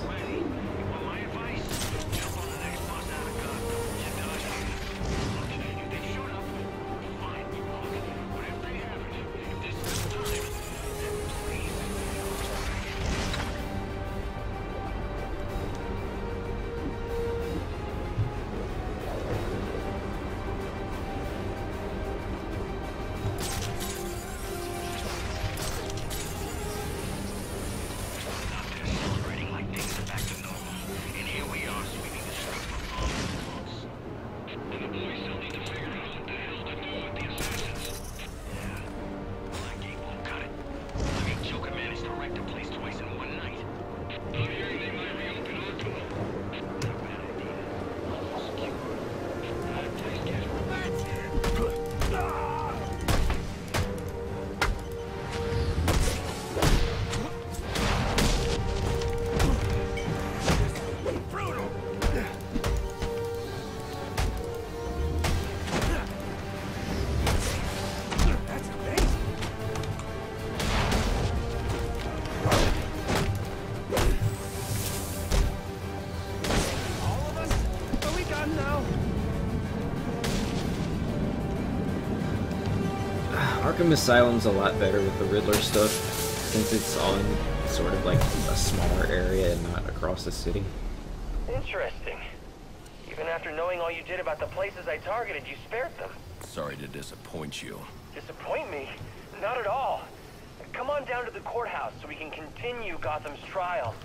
Arkham Asylum's a lot better with the Riddler stuff, since it's on sort of like a smaller area and not across the city. Interesting. Even after knowing all you did about the places I targeted, you spared them. Sorry to disappoint you. Disappoint me? Not at all. Come on down to the courthouse so we can continue Gotham's trial.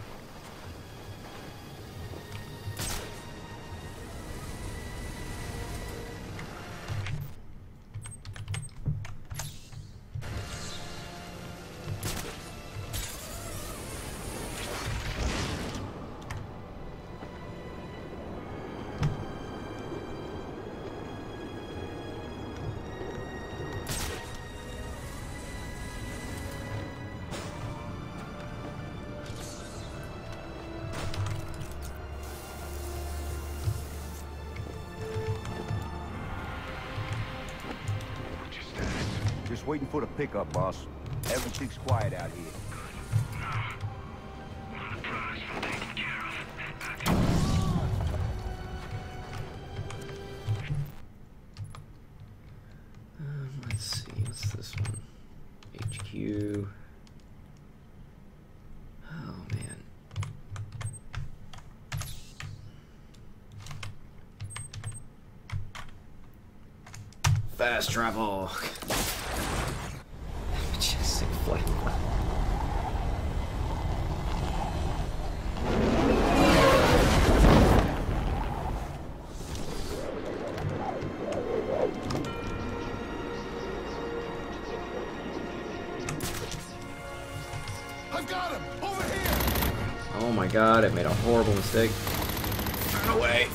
Just waiting for the pickup, boss. Everything's quiet out here. What's this one? HQ. Oh man. Fast travel. Majestic flight. I've got him! Over here! Oh my god, I made a horrible mistake. Turn away.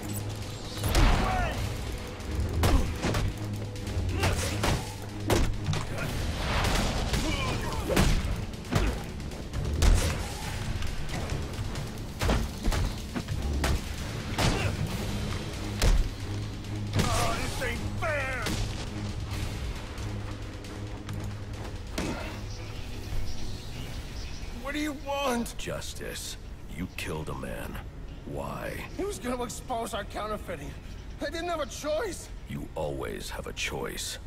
What do you want? Justice. You killed a man. Why? He was gonna expose our counterfeiting. I didn't have a choice. You always have a choice.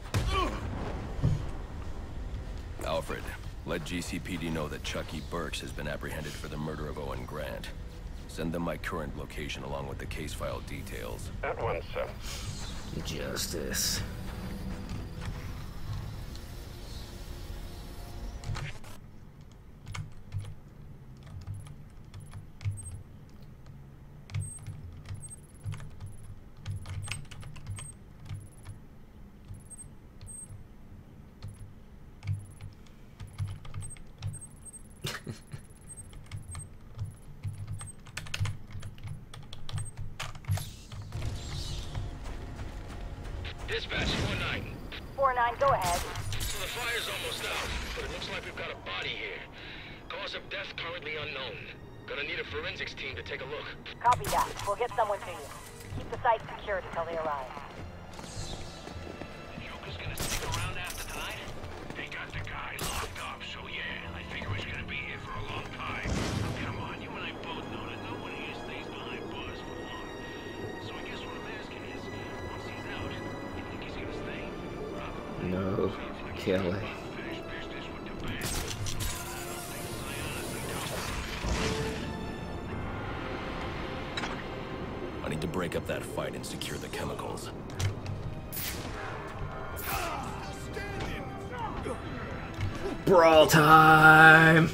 Alfred, let GCPD know that Chucky Burks has been apprehended for the murder of Owen Grant. Send them my current location along with the case file details. At once, sir. Justice. Dispatch 4-9. 4-9, go ahead. So the fire's almost out, but it looks like we've got a body here. Cause of death currently unknown. Gonna need a forensics team to take a look. Copy that. We'll get someone to you. Keep the site secured until they arrive. The Joker's gonna stick around after tonight? They got the guy locked up, so yeah, I figure he's gonna be here for a long time. Come on, you and I both know that no one here stays behind bars for long. So I guess what I'm asking is, once he's out, you think he's gonna stay? No, kill it. I need to break up that fight and secure the chemicals. Brawl time!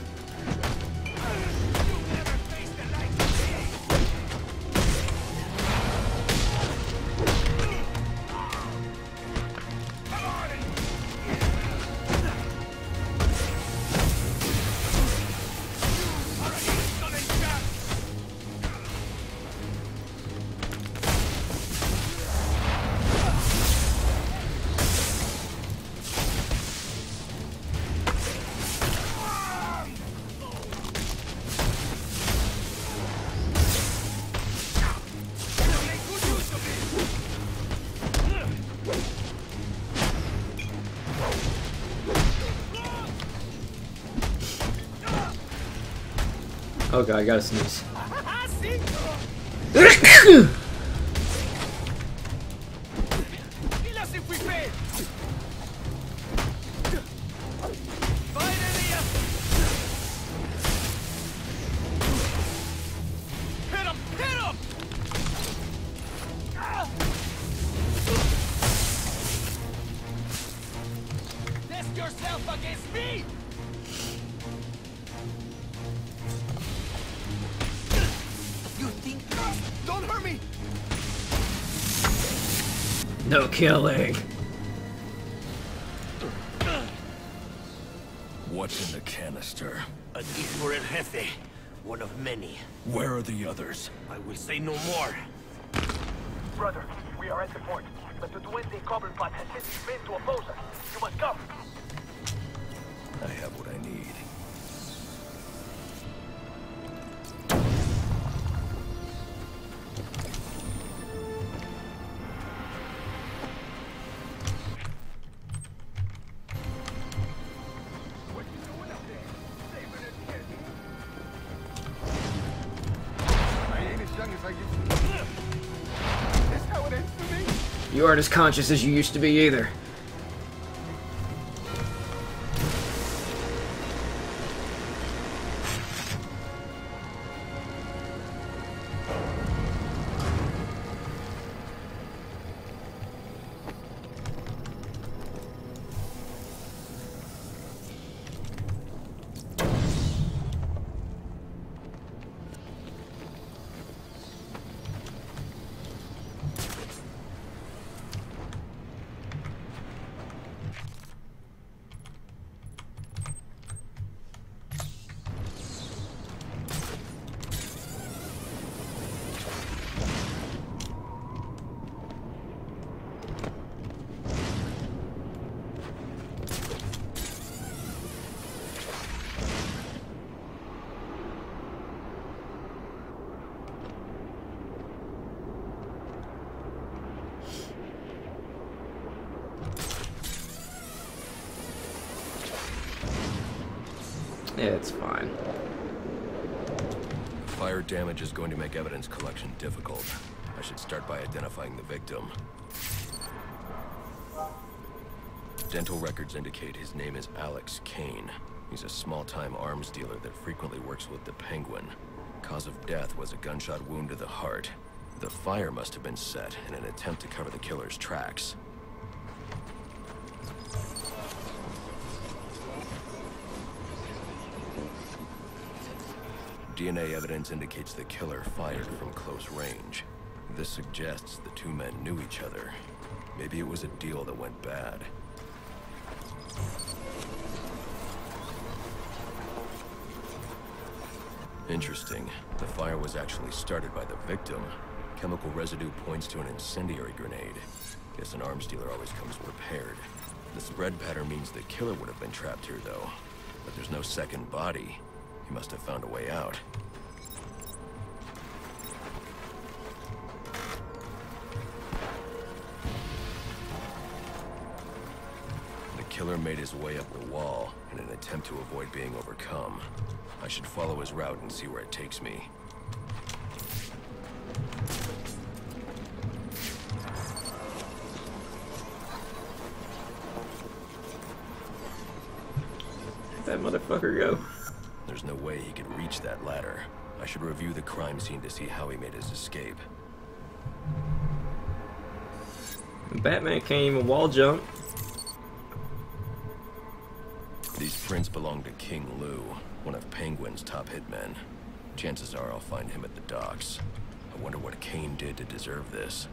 Oh god, I gotta sneeze. Test yourself against me! You think? Don't hurt me! No killing. What's in the canister? A gift for El Jefe. One of many. Where are the others? I will say no more. Brother, we are at the point, but the Duende Cobblepot has sent his men to oppose us. You must come. I have what I need. You aren't as conscious as you used to be either. It's fine. Fire damage is going to make evidence collection difficult. I should start by identifying the victim. Dental records indicate his name is Alex Kane. He's a small-time arms dealer that frequently works with the Penguin. Cause of death was a gunshot wound to the heart. The fire must have been set in an attempt to cover the killer's tracks. DNA evidence indicates the killer fired from close range. This suggests the two men knew each other. Maybe it was a deal that went bad. Interesting. The fire was actually started by the victim. Chemical residue points to an incendiary grenade. Guess an arms dealer always comes prepared. The spread pattern means the killer would have been trapped here, though. But there's no second body. He must have found a way out. The killer made his way up the wall in an attempt to avoid being overcome. I should follow his route and see where it takes me. That motherfucker go. There's no way he could reach that ladder. I should review the crime scene to see how he made his escape. Batman can't even wall jump. These prints belong to King Lou, one of Penguin's top hitmen. Chances are I'll find him at the docks. I wonder what Kane did to deserve this.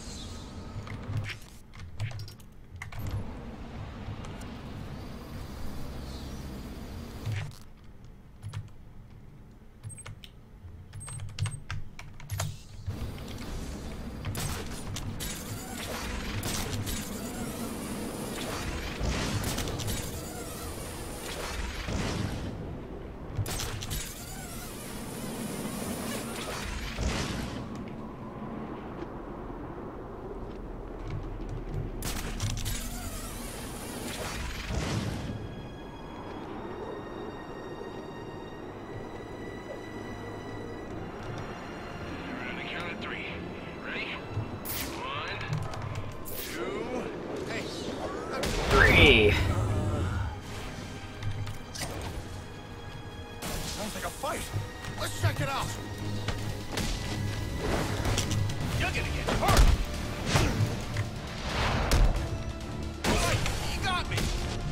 Three. Sounds like a fight. Let's check it out. You're gonna get hurt. Right, you got me.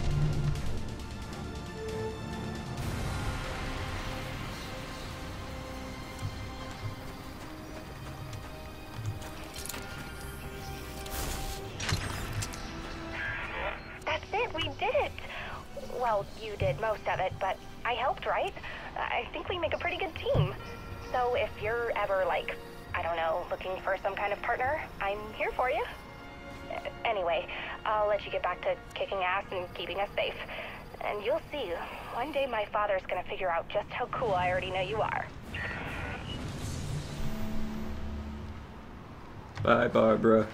That's it, we did it. Well, you did most of it, but I helped, right? I think we make a pretty good team. So if you're ever, like, I don't know, looking for some kind of partner, I'm here for you. Anyway, I'll let you get back to kicking ass and keeping us safe. And you'll see, one day my father's gonna figure out just how cool I already know you are. Bye, Barbara.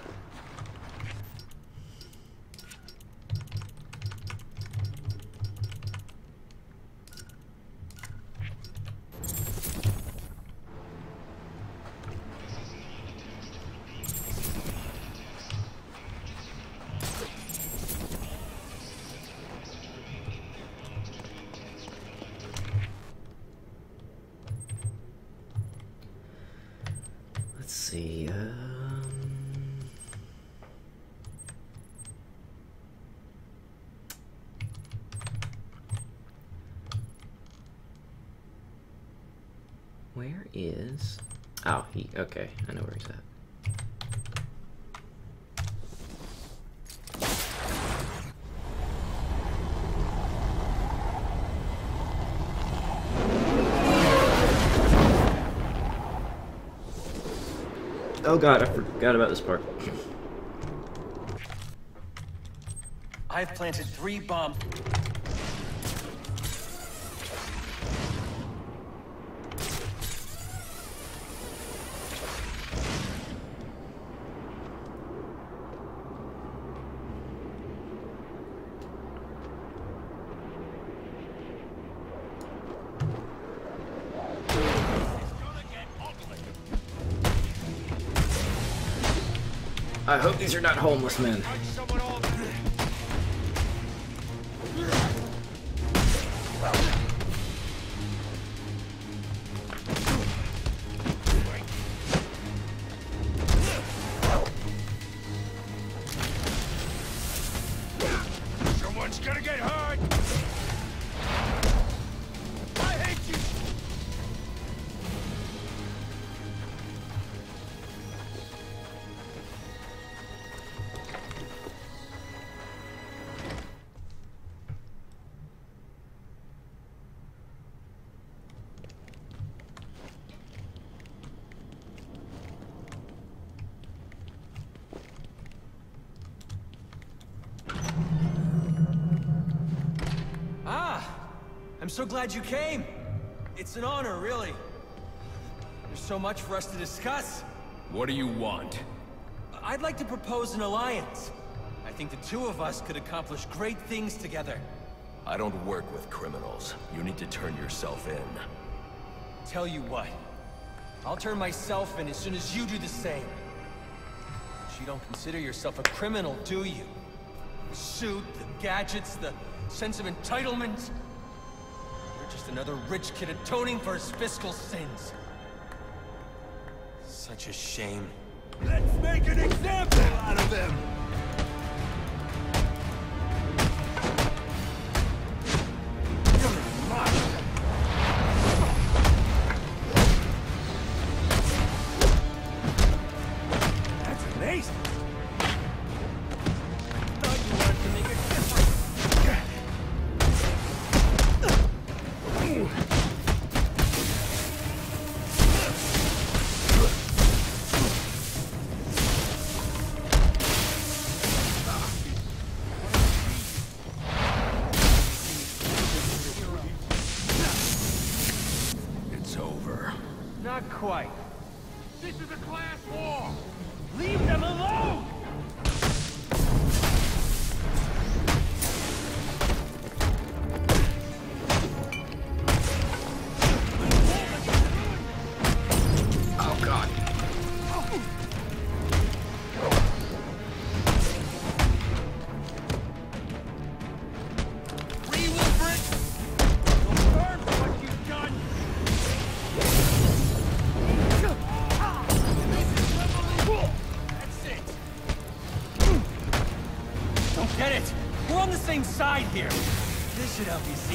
Let's see, where is... Oh, okay, I know where he's at. Oh god, I forgot about this part. I've planted 3 bombs. I hope these are not homeless men. Someone's gonna get hurt! I hate you! I'm so glad you came. It's an honor, really. There's so much for us to discuss. What do you want? I'd like to propose an alliance. I think the two of us could accomplish great things together. I don't work with criminals. You need to turn yourself in. Tell you what. I'll turn myself in as soon as you do the same. But you don't consider yourself a criminal, do you? The suit, the gadgets, the sense of entitlement. You're just another rich kid atoning for his fiscal sins. Such a shame. Let's make an example out of them! That's amazing! Thought you wanted to make a difference. Not quite. This is a class war! Leave them alone! Oh god. Free Wilfred! You'll burn for what you've done! That's it! Don't get it! We're on the same side here! This should help you see.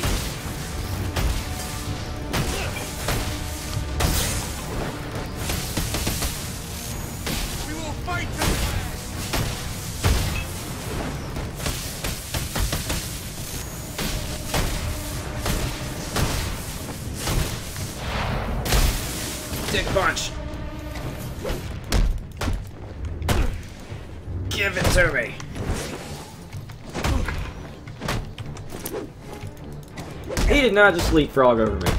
We will fight to the last! Dick punch. Give it to me. He did not just leapfrog over me.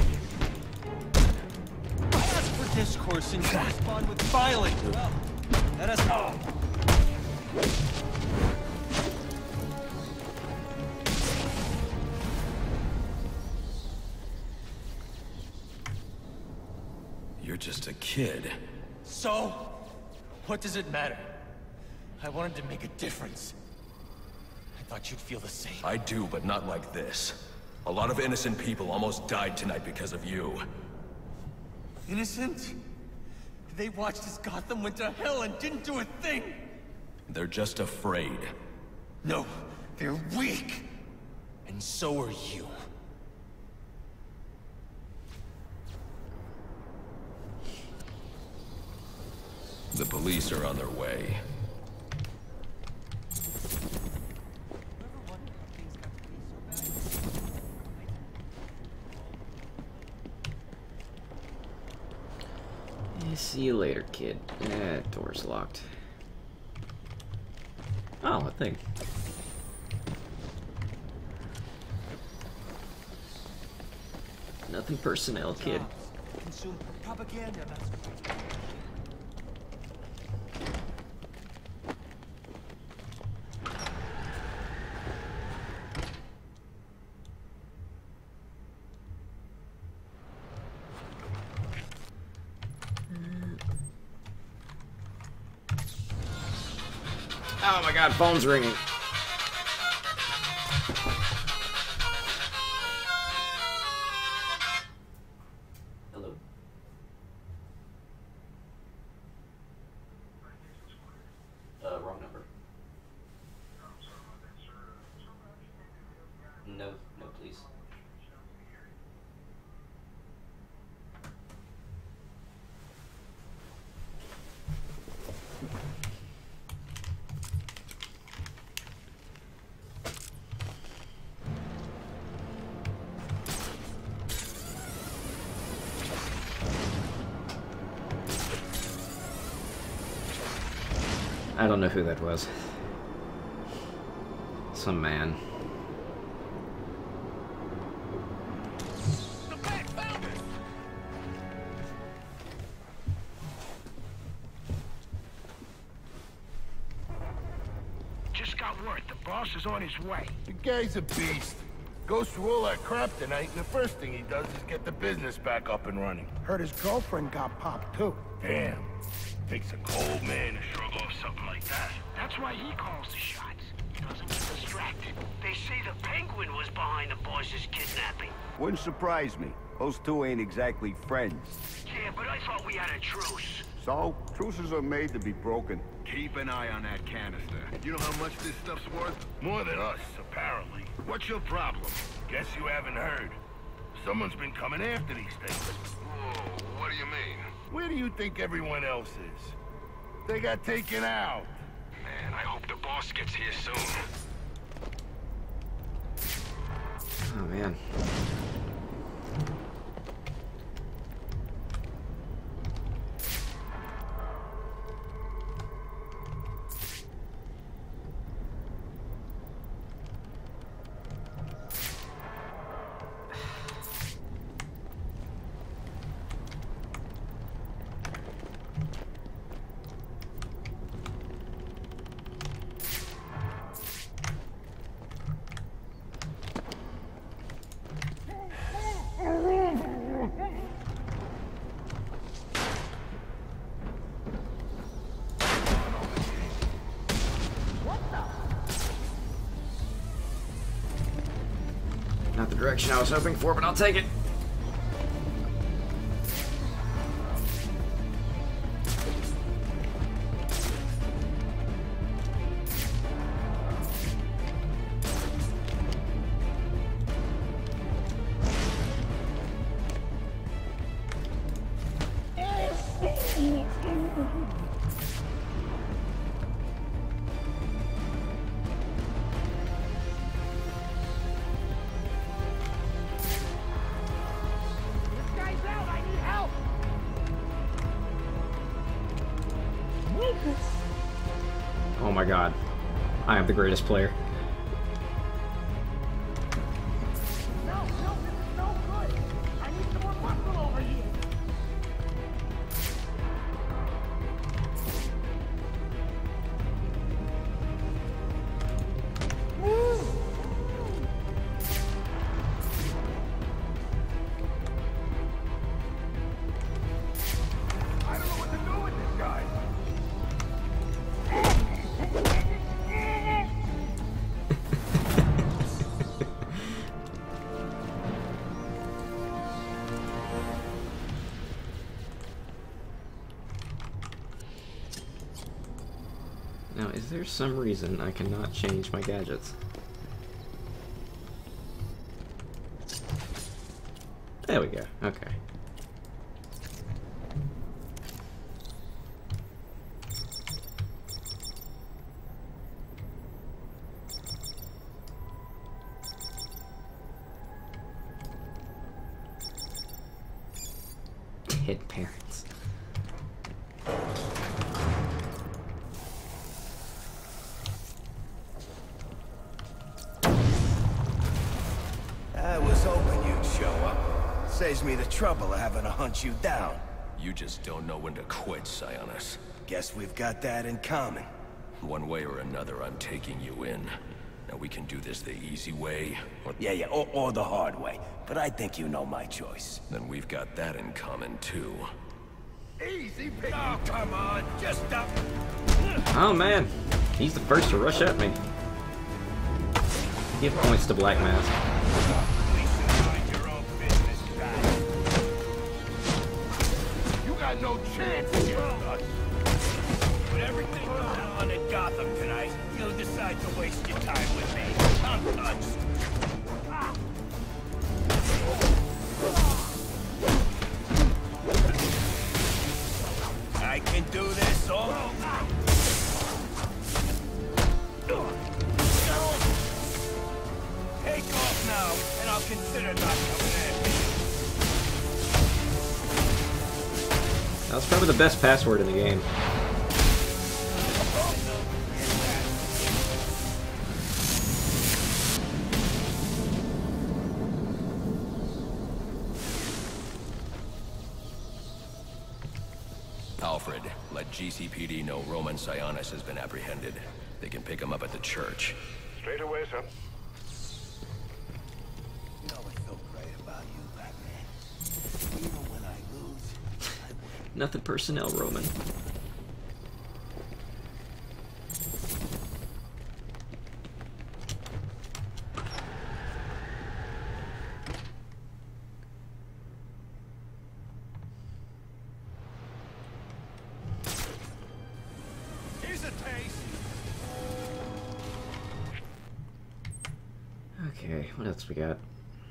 I asked for discourse and you respond with violence. Well, let us know. You're just a kid. So? What does it matter? I wanted to make a difference. I thought you'd feel the same. I do, but not like this. A lot of innocent people almost died tonight because of you. Innocent? They watched as Gotham went to hell and didn't do a thing! They're just afraid. No, they're weak! And so are you. The police are on their way. See you later, kid. Door's locked. Oh, a thing. Nothing personnel, kid. Consume propaganda, that's Oh my god, phone's ringing. Hello. Wrong number. No, no, please. I don't know who that was. Some man. Just got word. The boss is on his way. The guy's a beast. Goes through all that crap tonight, and the first thing he does is get the business back up and running. Heard his girlfriend got popped, too. Damn. Takes a cold man to shrug off something like that. That's why he calls the shots. He doesn't get distracted. They say the Penguin was behind the boss's kidnapping. Wouldn't surprise me. Those two ain't exactly friends. Yeah, but I thought we had a truce. So, truces are made to be broken. Keep an eye on that canister. You know how much this stuff's worth? More than us, apparently. What's your problem? Guess you haven't heard. Someone's been coming after these things. Whoa, what do you mean? Where do you think everyone else is? They got taken out. Man, I hope the boss gets here soon. Oh man. Not the direction I was hoping for, but I'll take it. Oh my god. I am the greatest player. No, this is no good. I need some more muscle over here. I don't know what to do with this guy. Now, is there some reason I cannot change my gadgets? There we go. Okay. Kid parents. I was hoping you'd show up. Saves me the trouble of having to hunt you down. You just don't know when to quit, Sionis. Guess we've got that in common. One way or another, I'm taking you in. Now we can do this the easy way, or... Yeah, or the hard way. But I think you know my choice. Then we've got that in common, too. Easy pick. Oh, come on. Just stop. Oh man. He's the first to rush at me. Give points to Black Mask. You got no chance against us. With everything going on in Gotham tonight, you'll decide to waste your time with me. I'm touched. I can do this all. Take off now, and I'll consider not coming in. That's probably the best password in the game. Alfred, let GCPD know Roman Sionis has been apprehended. They can pick him up at the church. Straight away, sir. You know what's so great about you, Batman? Even when I lose, I win. Nothing personnel, Roman. Here's a taste. Okay, what else we got?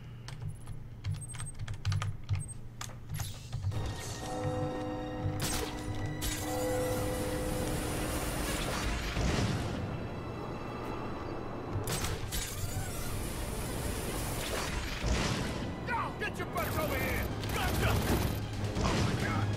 Go! Get your butts over here! Gotcha! Oh my god!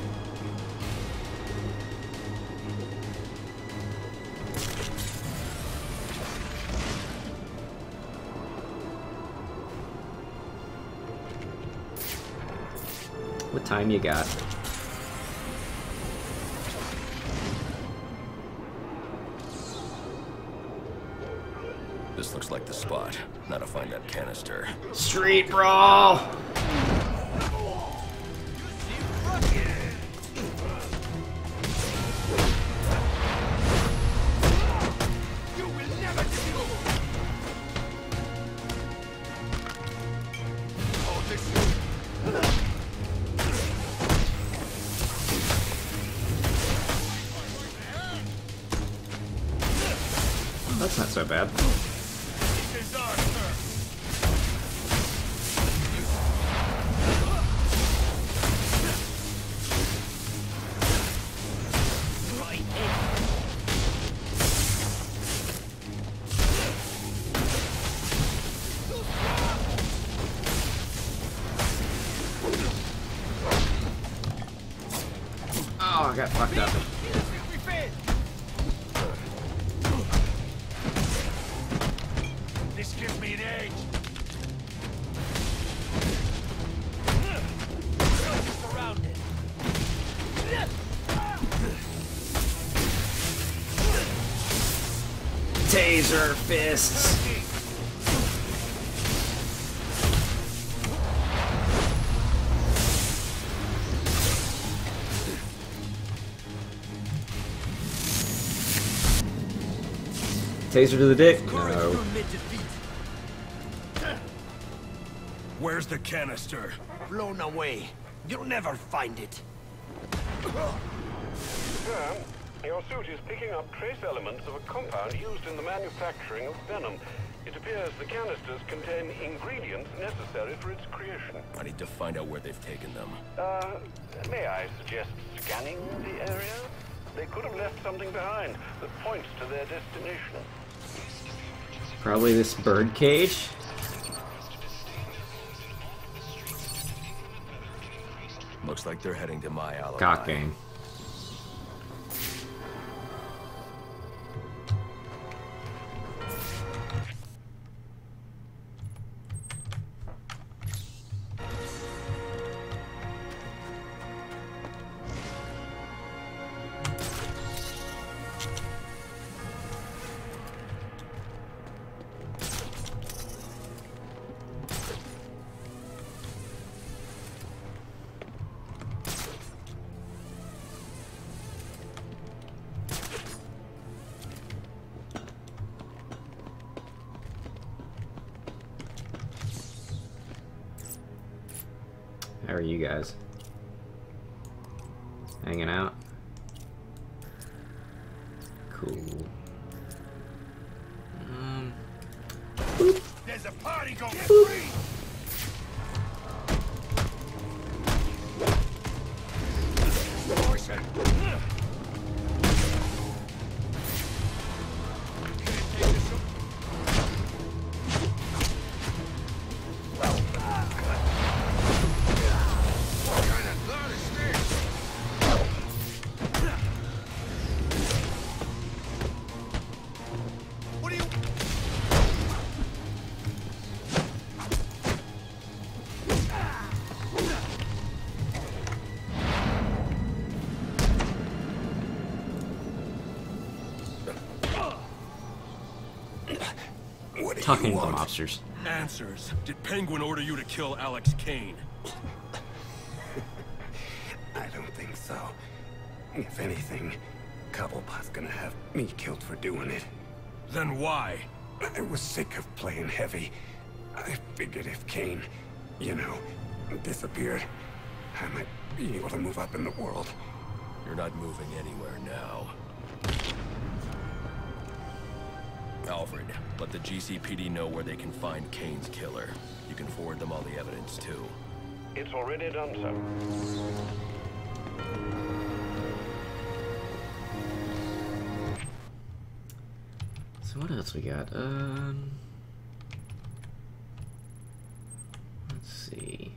What time you got? This looks like the spot. Now to find that canister. Street brawl! You will never do. Hold this. That's not so bad. This is our turn. Oh, I got fucked up. This gives me an edge. Surrounded. Taser fists. Taser to the dick? No. Where's the canister? Blown away. You'll never find it. Sir, your suit is picking up trace elements of a compound used in the manufacturing of venom. It appears the canisters contain ingredients necessary for its creation. I need to find out where they've taken them. May I suggest scanning the area? They could have left something behind that points to their destination. Probably this bird cage. Looks like they're heading to my alibi. Cock game. How are you guys? Hanging out? Cool. There's a party going free. Talking to the mobsters. Answers. Did Penguin order you to kill Alex Kane? I don't think so. If anything, Cobblepot's gonna have me killed for doing it. Then why? I was sick of playing heavy. I figured if Kane, you know, disappeared, I might be able to move up in the world. You're not moving anywhere now. Alfred, let the GCPD know where they can find Kane's killer. You can forward them all the evidence, too. It's already done so. So what else we got? Let's see.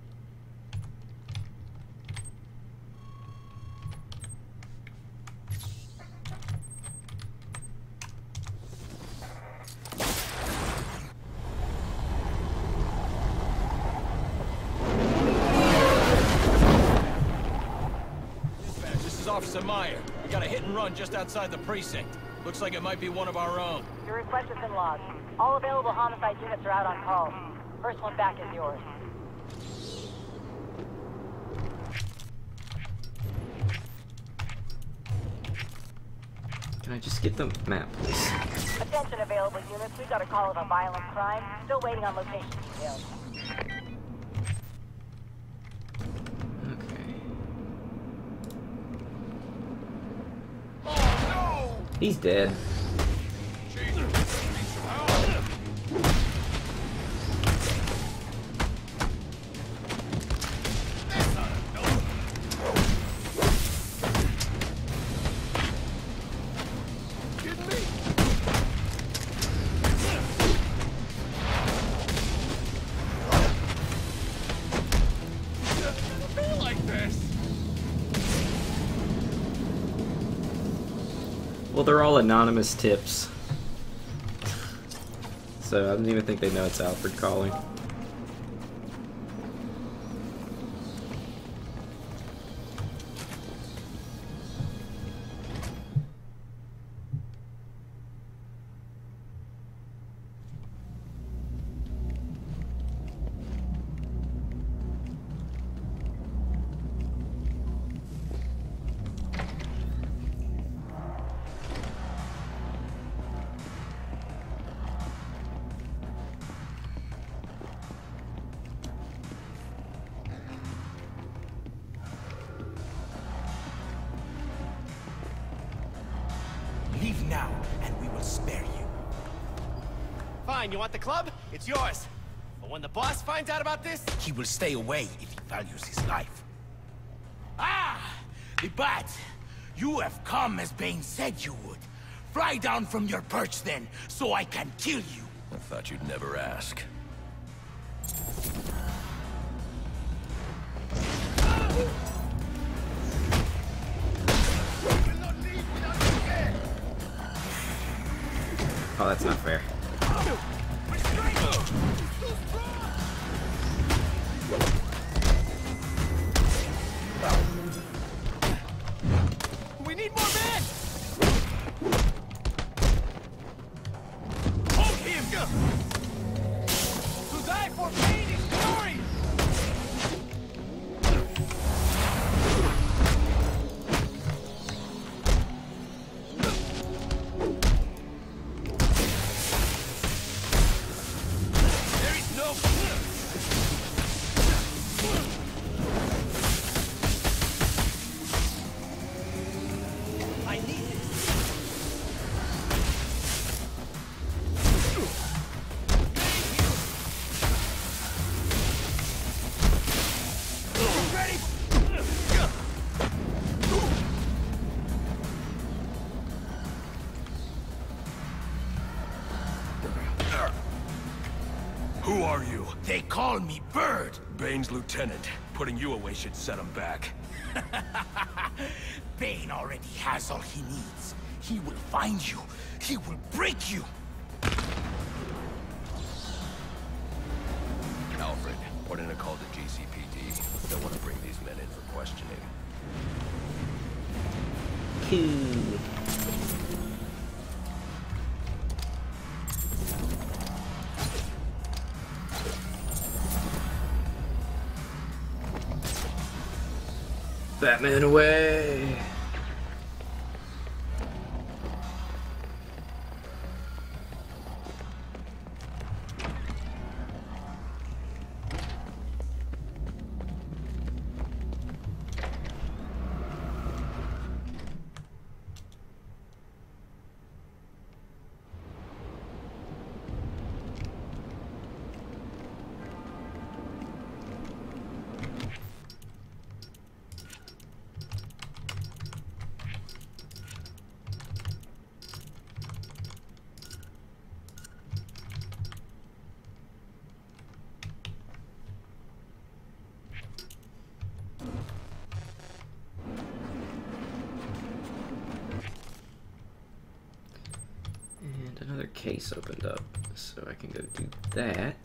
This is Officer Meyer. We got a hit and run just outside the precinct. Looks like it might be one of our own. Your request has been logged. All available homicide units are out on call. First one back is yours. Can I just get the map, please? Attention available units. We've got a call of a violent crime. Still waiting on location details. He's dead. Well, they're all anonymous tips. So I don't even think they know it's Alfred calling. Leave now, and we will spare you. Fine, you want the club? It's yours. But when the boss finds out about this... He will stay away if he values his life. Ah! The bat! You have come as Bane said you would. Fly down from your perch then, so I can kill you. I thought you'd never ask. Oh, that's not fair. We need more men! Hold him! To die for Bane is glory! call me Bird. Bane's lieutenant. Putting you away should set him back. Bane already has all he needs. He will find you. He will break you. Alfred, put in a call to GCPD. Don't want to bring these men in for questioning. Cool. Batman away! Another case opened up, so I can go do that.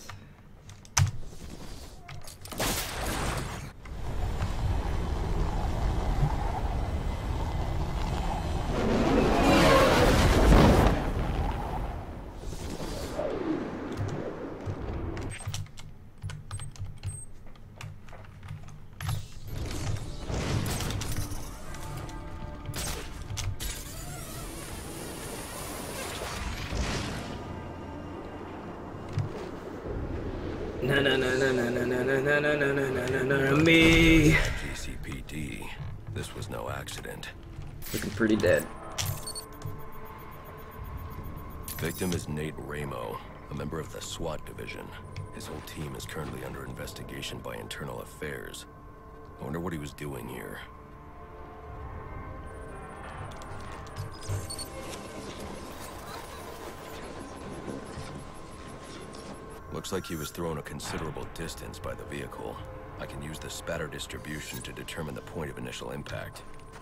No, me. GCPD. This was no accident. Looking pretty dead. Victim is Nate Ramo, a member of the SWAT division. His whole team is currently under investigation by Internal Affairs. I wonder what he was doing here. Looks like he was thrown a considerable distance by the vehicle. I can use the spatter distribution to determine the point of initial impact.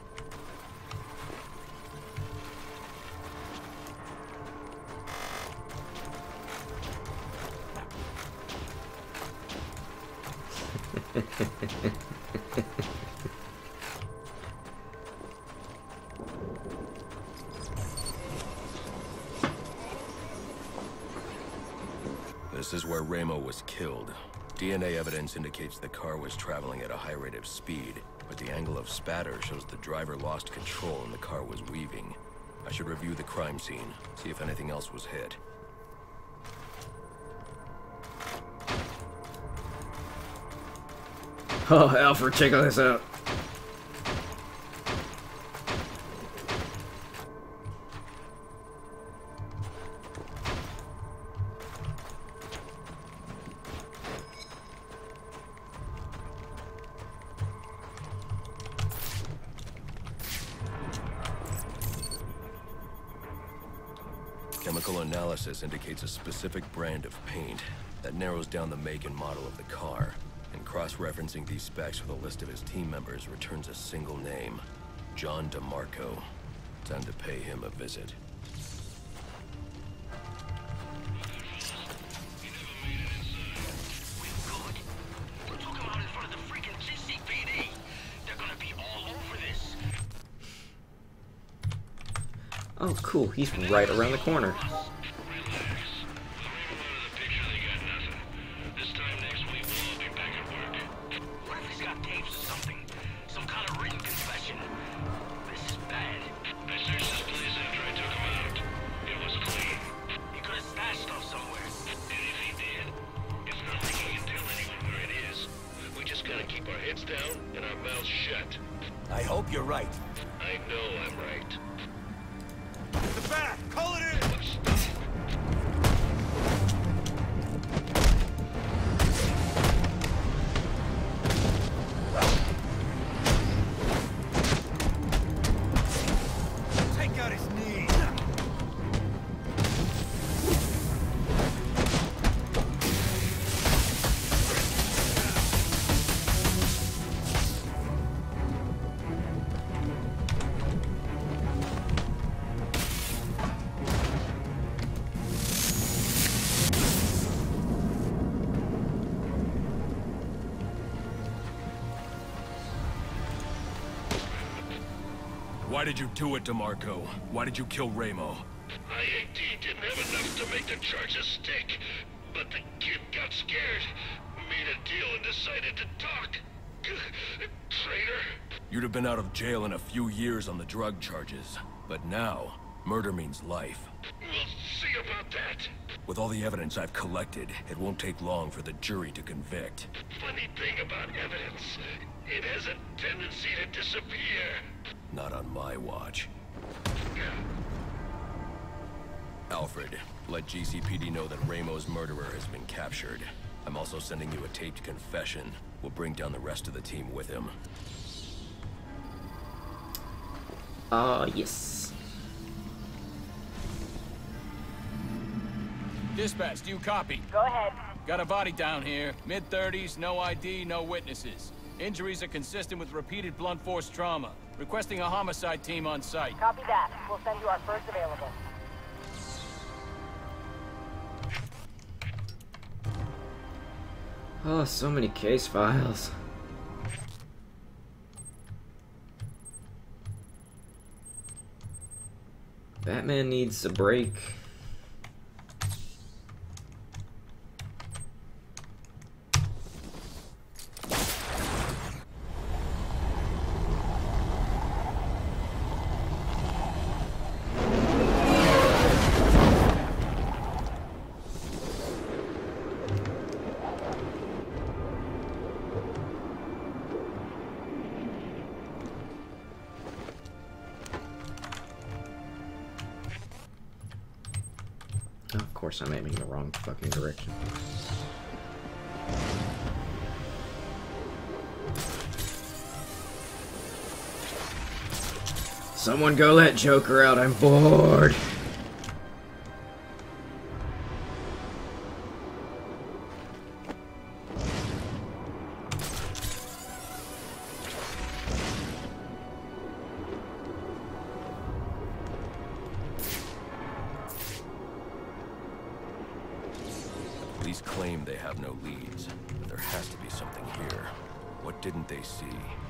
This is where Ramo was killed. DNA evidence indicates the car was traveling at a high rate of speed, but the angle of spatter shows the driver lost control and the car was weaving. I should review the crime scene, see if anything else was hit. Oh, Alfred, check this out. Chemical analysis indicates a specific brand of paint that narrows down the make and model of the car, and cross-referencing these specs with a list of his team members returns a single name, John DeMarco. Time to pay him a visit. Oh, cool. He's right around the corner. I hope you're right. I know I'm right. The back! Call it in! Take out his knee! Why did you do it, DeMarco? Why did you kill Ramo? I-18 didn't have enough to make the charges stick, but the kid got scared, made a deal and decided to talk. Traitor. You'd have been out of jail in a few years on the drug charges, but now, murder means life. We'll see about that. With all the evidence I've collected, it won't take long for the jury to convict. Funny thing about evidence, it has a tendency to disappear. Not on my watch. Alfred, let GCPD know that Ramo's murderer has been captured. I'm also sending you a taped confession. We'll bring down the rest of the team with him. Yes. Dispatch, do you copy? Go ahead. Got a body down here. Mid-30s, no ID, no witnesses. Injuries are consistent with repeated blunt force trauma. Requesting a homicide team on site. Copy that. We'll send you our first available. Oh, so many case files. Batman needs a break. Of course I'm aiming in the wrong fucking direction. Someone go let Joker out, I'm bored. Police claim they have no leads, but there has to be something here. What didn't they see?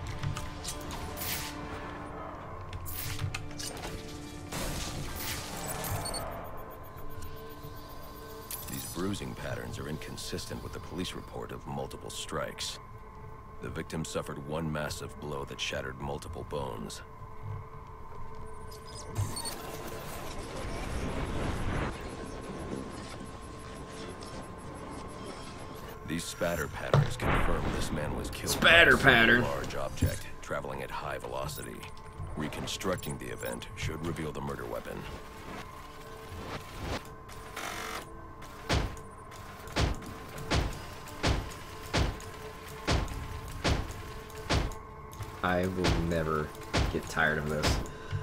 These bruising patterns are inconsistent with the police report of multiple strikes. The victim suffered one massive blow that shattered multiple bones. These spatter patterns confirm this man was killed Spatter by a pattern. large object traveling at high velocity. Reconstructing the event should reveal the murder weapon. I will never get tired of this.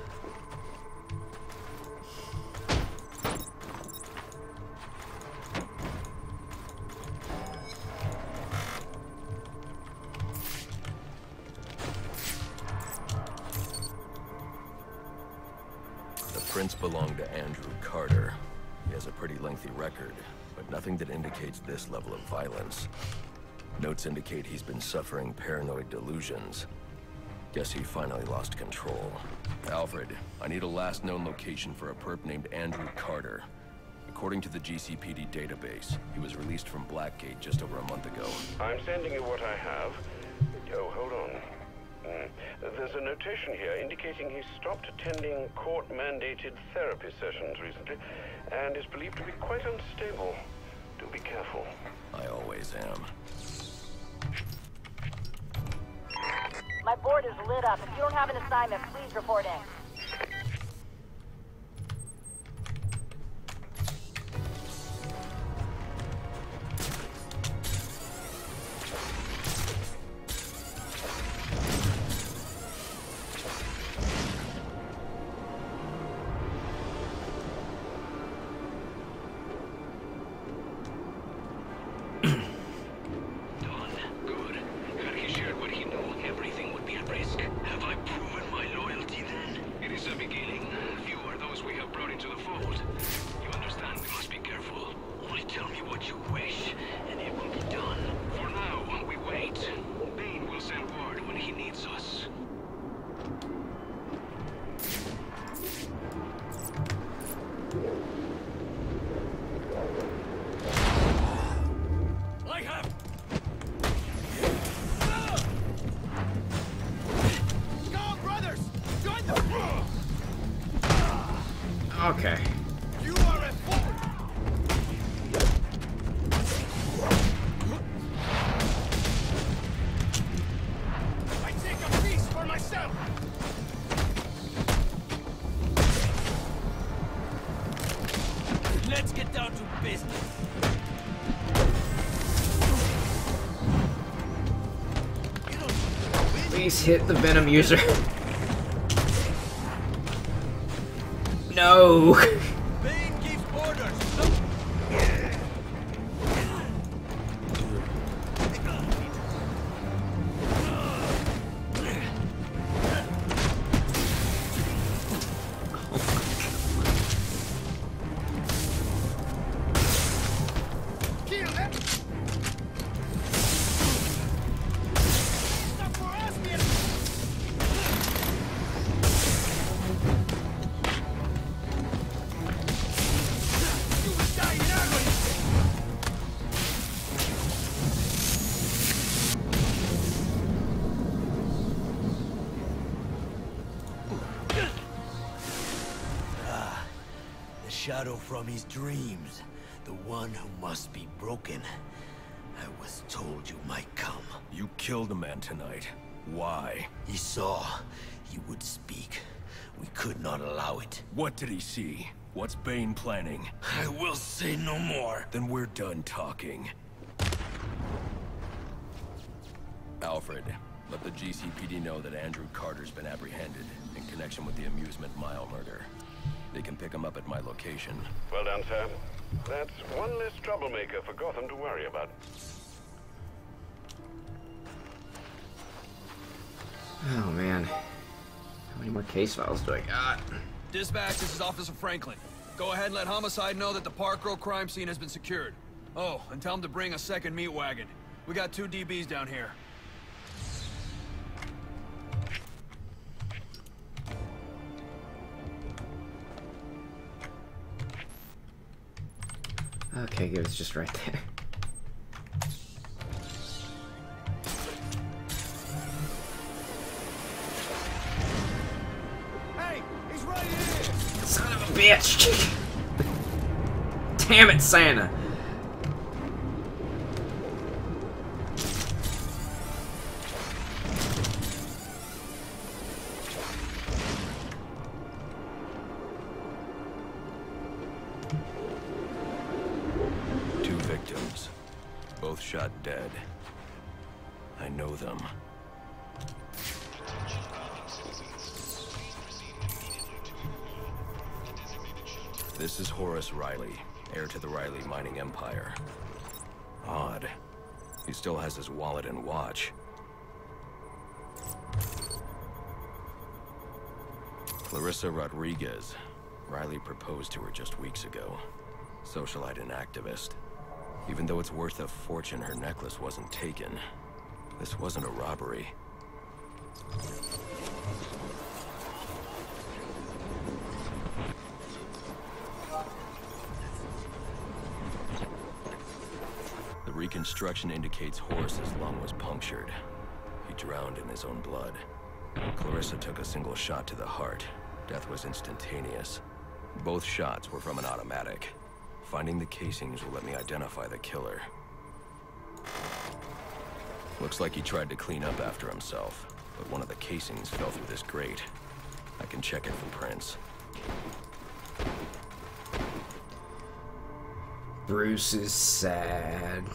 Prints belong to Andrew Carter. He has a pretty lengthy record, but nothing that indicates this level of violence. Notes indicate he's been suffering paranoid delusions. Guess he finally lost control. Alfred, I need a last known location for a perp named Andrew Carter. According to the GCPD database, he was released from Blackgate just over a month ago. I'm sending you what I have. Oh, hold on. There's a notation here indicating he stopped attending court-mandated therapy sessions recently and is believed to be quite unstable. Do be careful. I always am. My board is lit up. If you don't have an assignment, please report in. Okay. You are a fool! I take a piece for myself! Let's get down to business. Please hit the Venom user. No. Bane gives orders. Kill him. Stop for us, man. You will die in agony. Ah, the shadow from his dreams. The one who must be broken. I was told you might come. You killed a man tonight. Why? He saw. He would speak. We could not allow it. What did he see? What's Bane planning? I will say no more. Then we're done talking. Alfred, let the GCPD know that Andrew Carter's been apprehended in connection with the Amusement Mile murder. They can pick him up at my location. Well done, sir. That's one less troublemaker for Gotham to worry about. Oh man. How many more case files do I got? Dispatch, this is Officer Franklin. Go ahead and let Homicide know that the Park Row crime scene has been secured. Oh, and tell him to bring a second meat wagon. We got 2 DBs down here. Okay, good, it's just right there. Hey, he's right here. Son of a bitch! Damn it, Santa! Two victims. Both shot dead. I know them. This is Horace Riley, heir to the Riley mining empire. Odd. He still has his wallet and watch. Clarissa Rodriguez. Riley proposed to her just weeks ago. Socialite and activist. Even though it's worth a fortune, her necklace wasn't taken. This wasn't a robbery. The reconstruction indicates Horace's lung was punctured. He drowned in his own blood. Clarissa took a single shot to the heart. Death was instantaneous. Both shots were from an automatic. Finding the casings will let me identify the killer. Looks like he tried to clean up after himself, but one of the casings fell through this grate. I can check it for prints. Bruce is sad.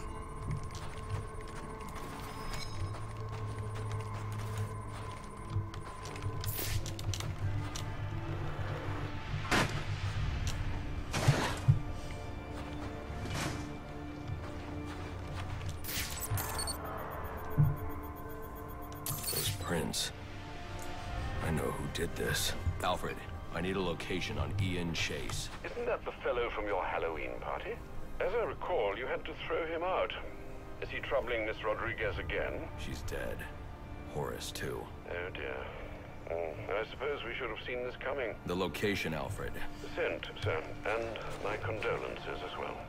Those prints. I know who did this. Alfred, I need a location on Ian Chase. Isn't that the fellow from your Halloween party? As I recall, you had to throw him out. Is he troubling Miss Rodriguez again? She's dead. Horace, too. Oh dear. I suppose we should have seen this coming. The location, Alfred. Sent, sir. And my condolences as well.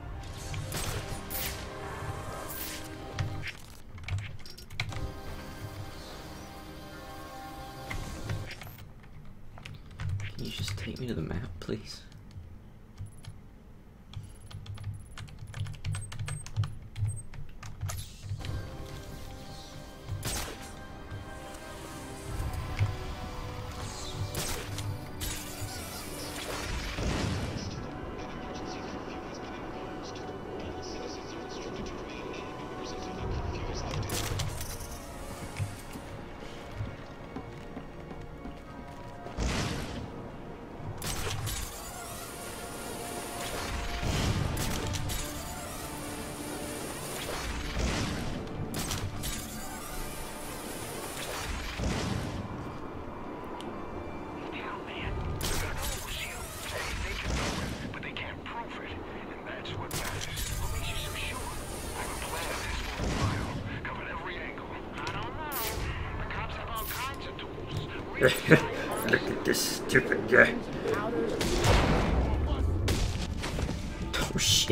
Can you just take me to the map, please? Look at this stupid guy. Oh shit.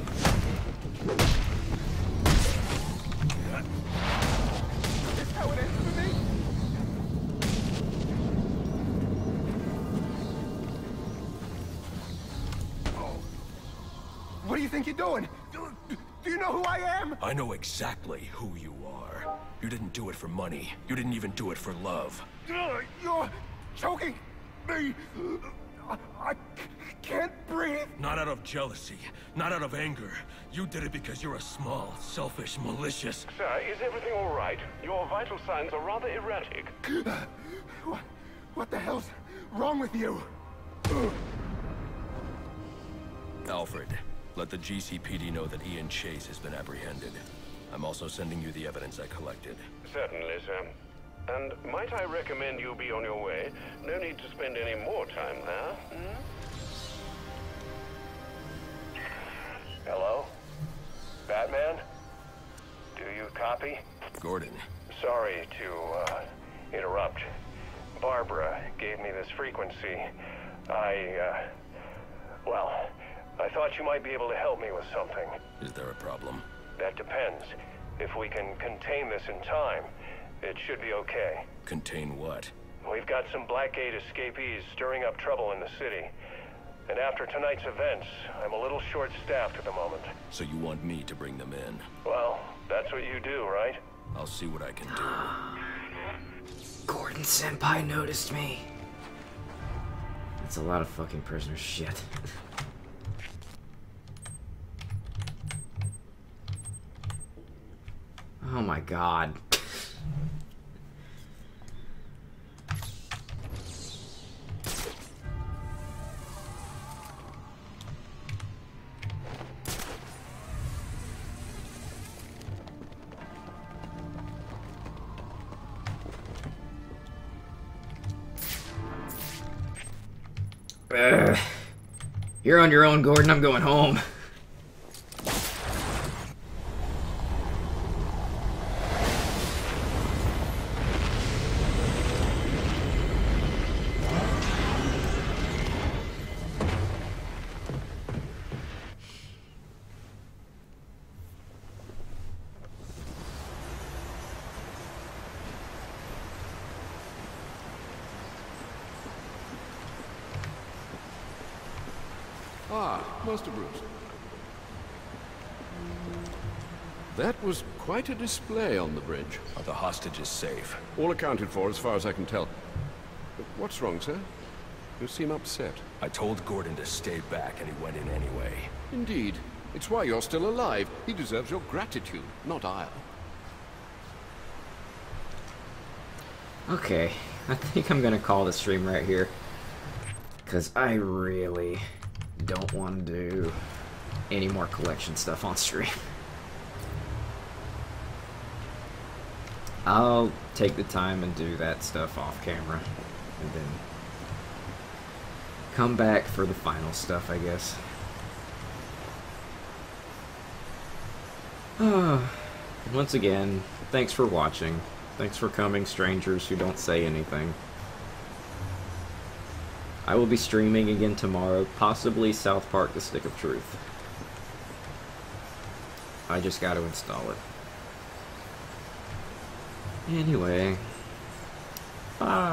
What do you think you're doing? Do you know who I am? I know exactly who you are. You didn't do it for money. You didn't even do it for love. You're choking me. I can't breathe. Not out of jealousy, not out of anger. You did it because you're a small, selfish, malicious... Sir, is everything all right? Your vital signs are rather erratic. What the hell's wrong with you? Alfred, let the GCPD know that Ian Chase has been apprehended. I'm also sending you the evidence I collected. Certainly, sir. And might I recommend you be on your way? No need to spend any more time there. Hello? Batman? Do you copy? Gordon. Sorry to, interrupt. Barbara gave me this frequency. Well, I thought you might be able to help me with something. Is there a problem? That depends. If we can contain this in time, it should be okay. Contain what? We've got some Blackgate escapees stirring up trouble in the city. And after tonight's events, I'm a little short-staffed at the moment. So you want me to bring them in? Well, that's what you do, right? I'll see what I can do. Gordon Senpai noticed me. That's a lot of fucking prisoner shit. Oh my god. You're on your own, Gordon. I'm going home. Ah, Master Bruce. That was quite a display on the bridge. Are the hostages safe? All accounted for, as far as I can tell. What's wrong, sir? You seem upset. I told Gordon to stay back, and he went in anyway. Indeed. It's why you're still alive. He deserves your gratitude, not I'll. Okay, I think I'm gonna call the stream right here. Because I really don't want to do any more collection stuff on stream. I'll take the time and do that stuff off camera, and then come back for the final stuff, I guess. Once again, thanks for watching. Thanks for coming, strangers who don't say anything. I will be streaming again tomorrow, possibly South Park: The Stick of Truth. I just got to install it. Anyway, bye.